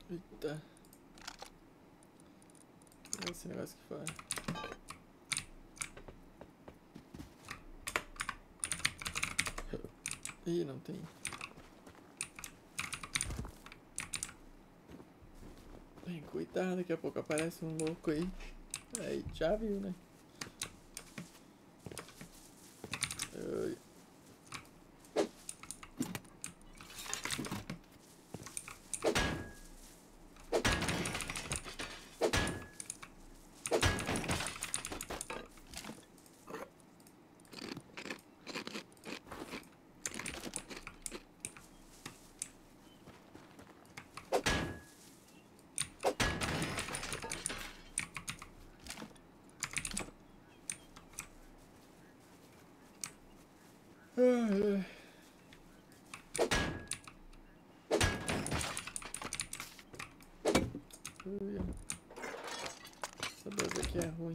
Eita. Olha esse negócio aqui fora. Ih, não tem. Bem, cuidado, daqui a pouco aparece um louco aí. Aí, já viu, né? Ai. Ai. Ui. Essa base aqui é ruim.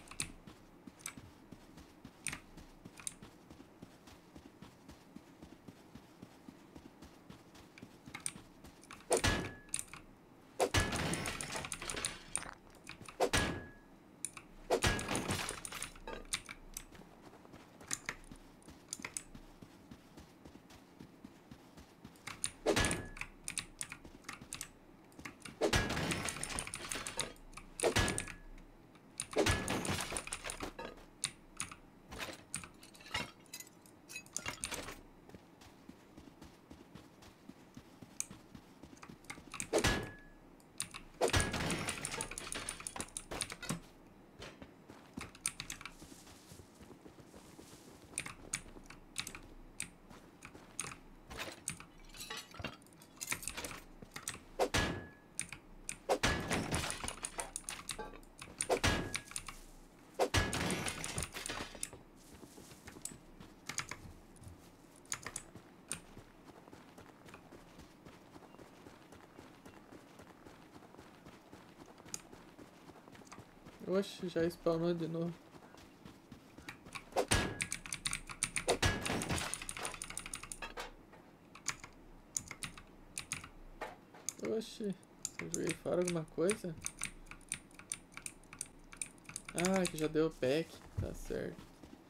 Oxe, já spawnou de novo. Oxe, eu joguei fora alguma coisa? Ah, que já deu pack, tá certo.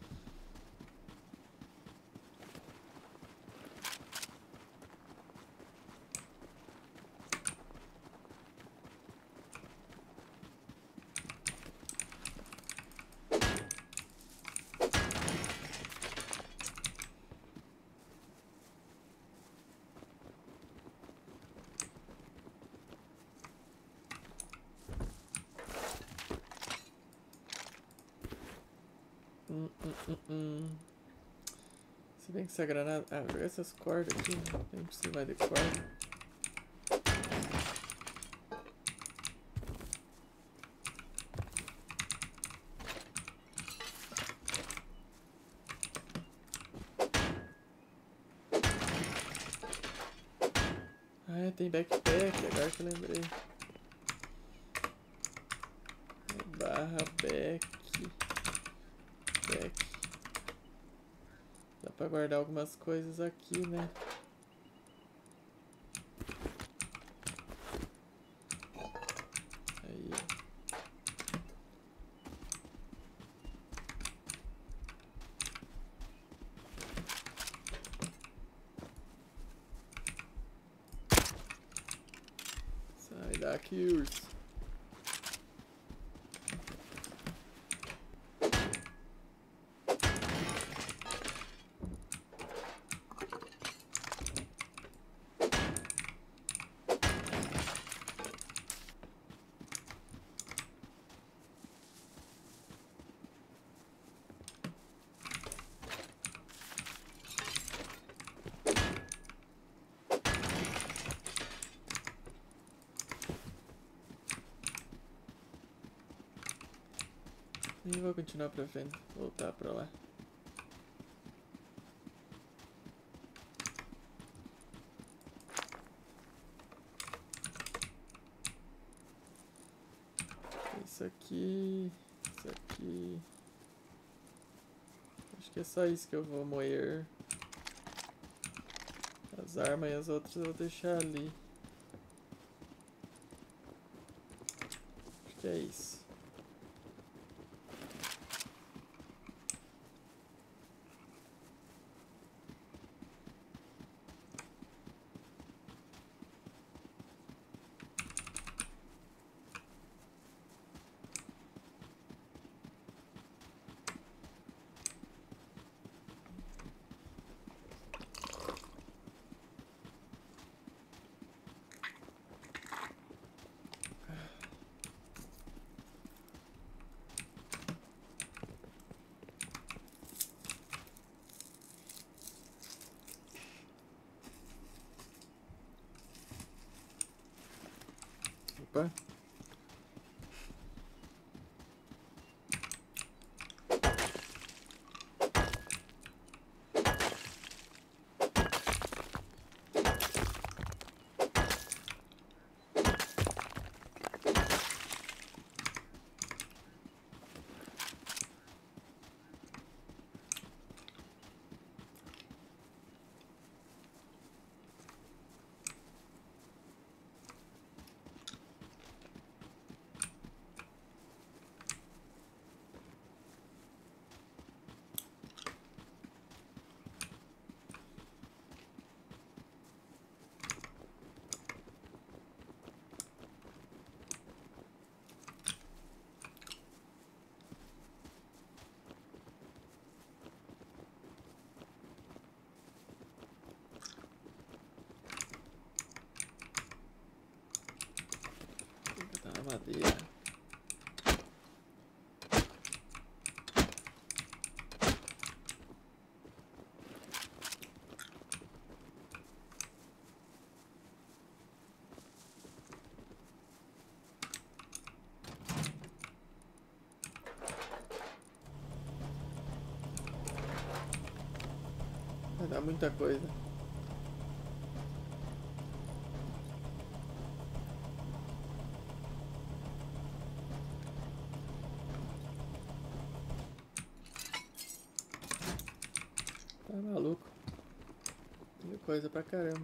Se bem que essa granada... Ah, joga essas cordas aqui. Nem precisa mais de corda. Ah, é, tem backpack, agora que eu lembrei. Barra back. Dá pra guardar algumas coisas aqui, né? Aí. Sai daqui, urso. E vou continuar pra frente, voltar pra lá. Isso aqui. Acho que é só isso que eu vou moer. As armas e as outras eu vou deixar ali. que é isso. Opa. Vou botar na madeira. Vai dar muita coisa. Tá maluco? Tem coisa pra caramba.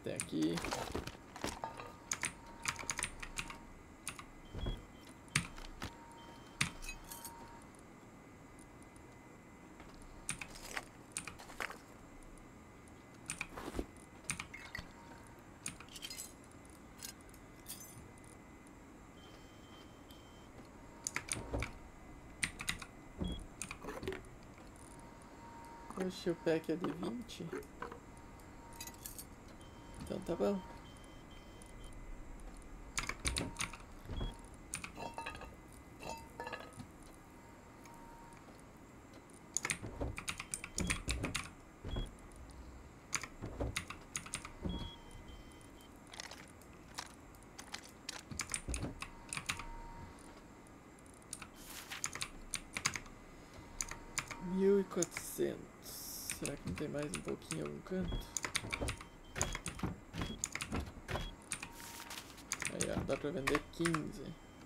tem aqui. Oxe, o pack é de 20. Então tá bom. Será que não tem mais um pouquinho em algum canto? Aí, ó, dá pra vender 15.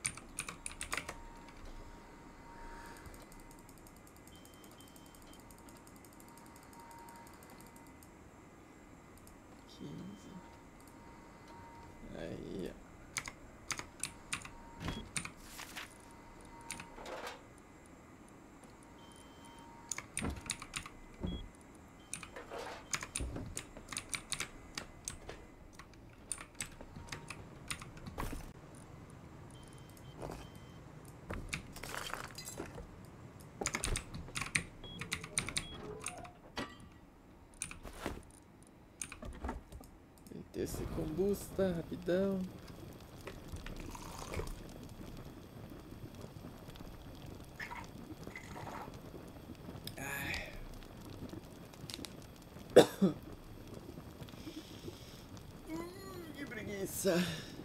Aí, ó. Esse combusta, rapidão. Ai. Que preguiça.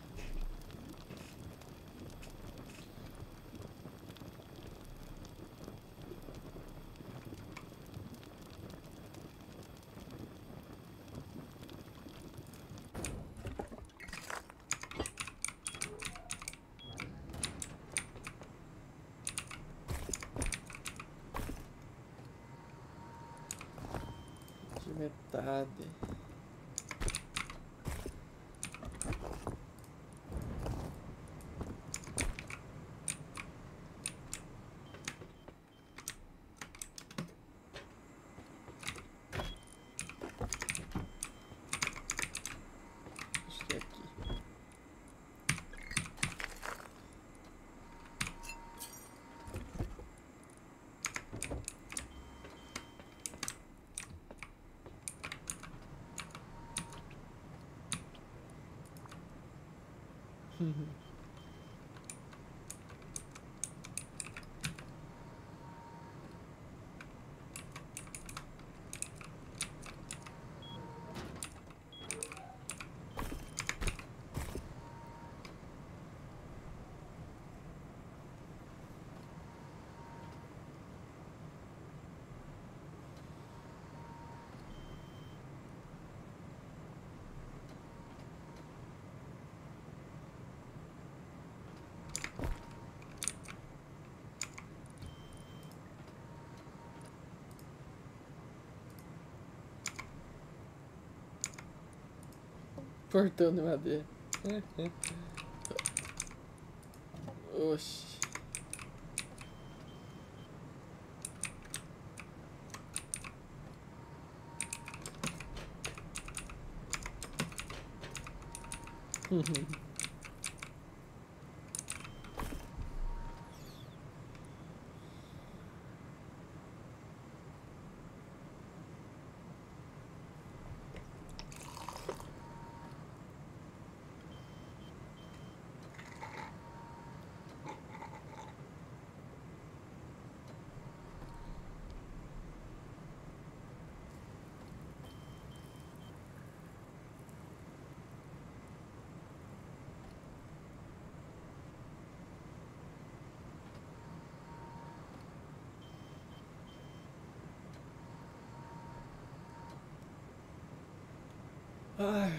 Metade. Acho que é aqui. Portão de madeira. Oxi. Ai.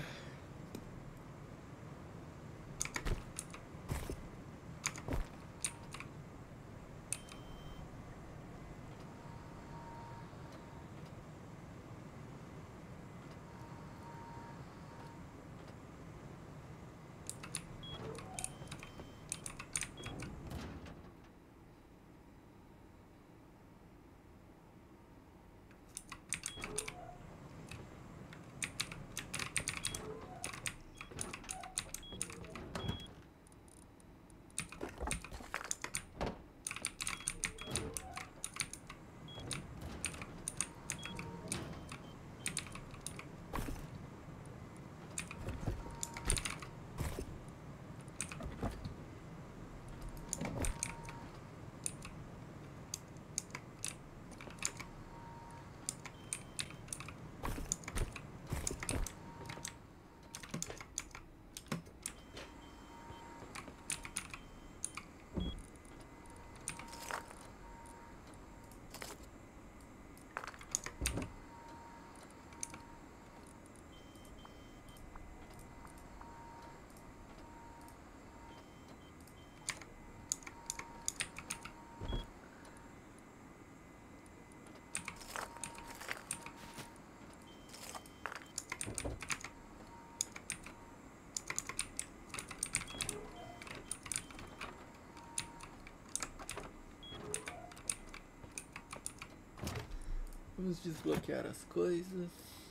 Vamos desbloquear as coisas.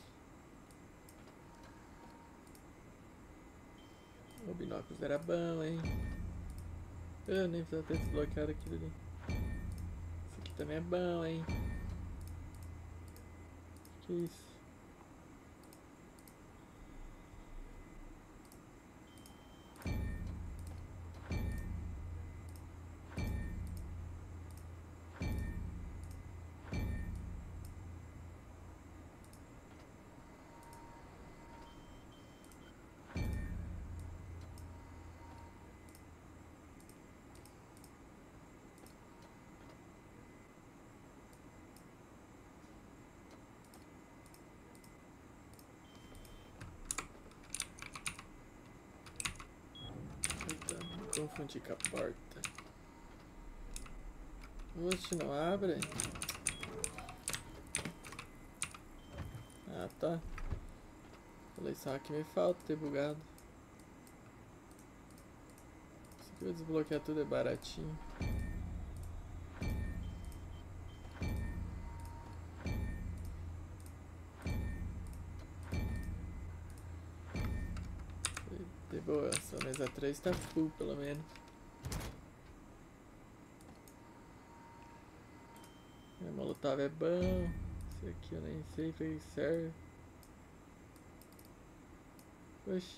O binóculos era bom, hein? Eu nem precisava ter desbloqueado aquilo ali. Esse aqui também é bom, hein? Que isso? Confundi com a porta. Oxe, não abre? Ah, tá. Falei só que me falta ter bugado. Isso aqui eu vou desbloquear tudo, é baratinho. De boa, essa mesa 3 tá full pelo menos. Meu molotov é bom. Esse aqui eu nem sei pra que serve. Oxi.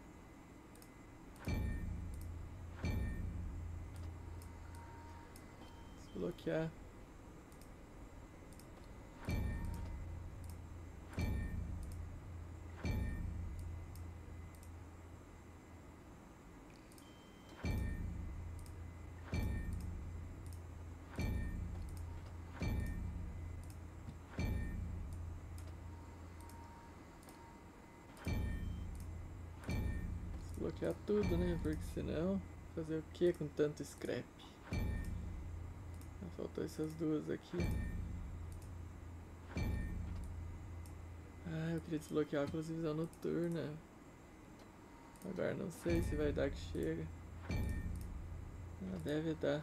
Desbloquear. Desbloquear tudo, né? Porque senão, fazer o que com tanto scrap? Faltou essas duas aqui. Ah, eu queria desbloquear a óculos de visão noturna. Agora não sei se vai dar que chega. Ah, deve dar.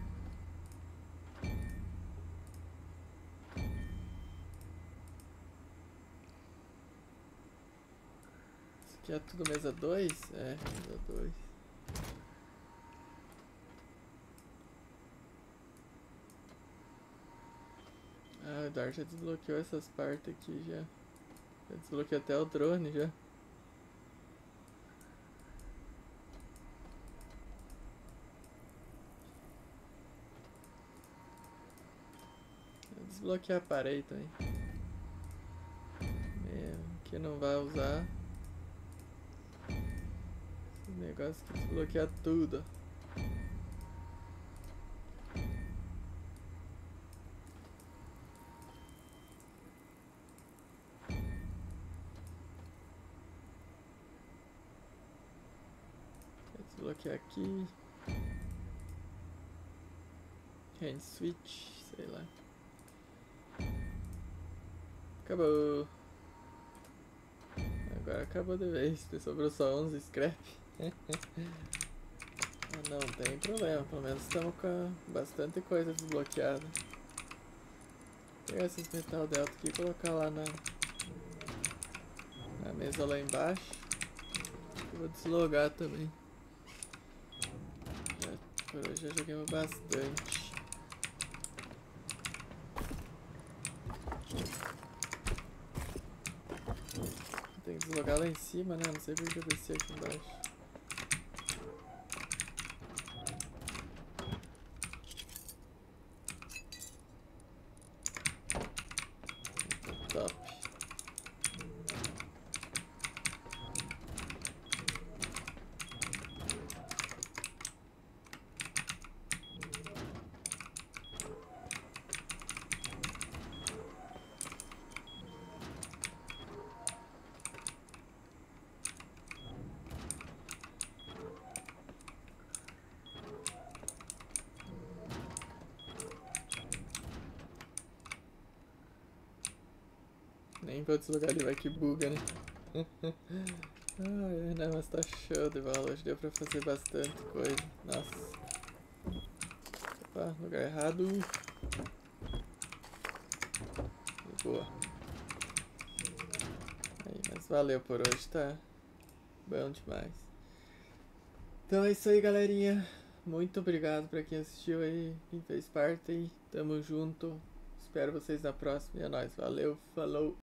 Isso aqui é tudo mesa 2? É, mesa 2. Ah, o Dark já desbloqueou essas partes aqui já. Já desbloqueei até o drone já. Vou desbloquear a parede também. Mesmo que não vai usar. Esse negócio que desbloqueia tudo. Desbloquear aqui. Hand switch, sei lá. Acabou. Agora acabou de vez. Sobrou só 11 scrap. Não tem problema. Pelo menos estamos com bastante coisa desbloqueada. Vou pegar esses metal delta aqui e colocar lá na mesa lá embaixo. Eu vou deslogar também. Por hoje já joguemos bastante. Tem que deslogar lá em cima, né? Não sei porque eu desci aqui embaixo. Top. Nem vou deslogar ali, vai que buga, né? Ai, não, mas tá show de bola. Hoje deu pra fazer bastante coisa. Nossa. Opa, lugar errado. boa. Aí, mas valeu por hoje, tá? Bom demais. Então é isso aí, galerinha. Muito obrigado pra quem assistiu aí, quem fez parte aí. Tamo junto. Espero vocês na próxima. E é nóis. Valeu, falou.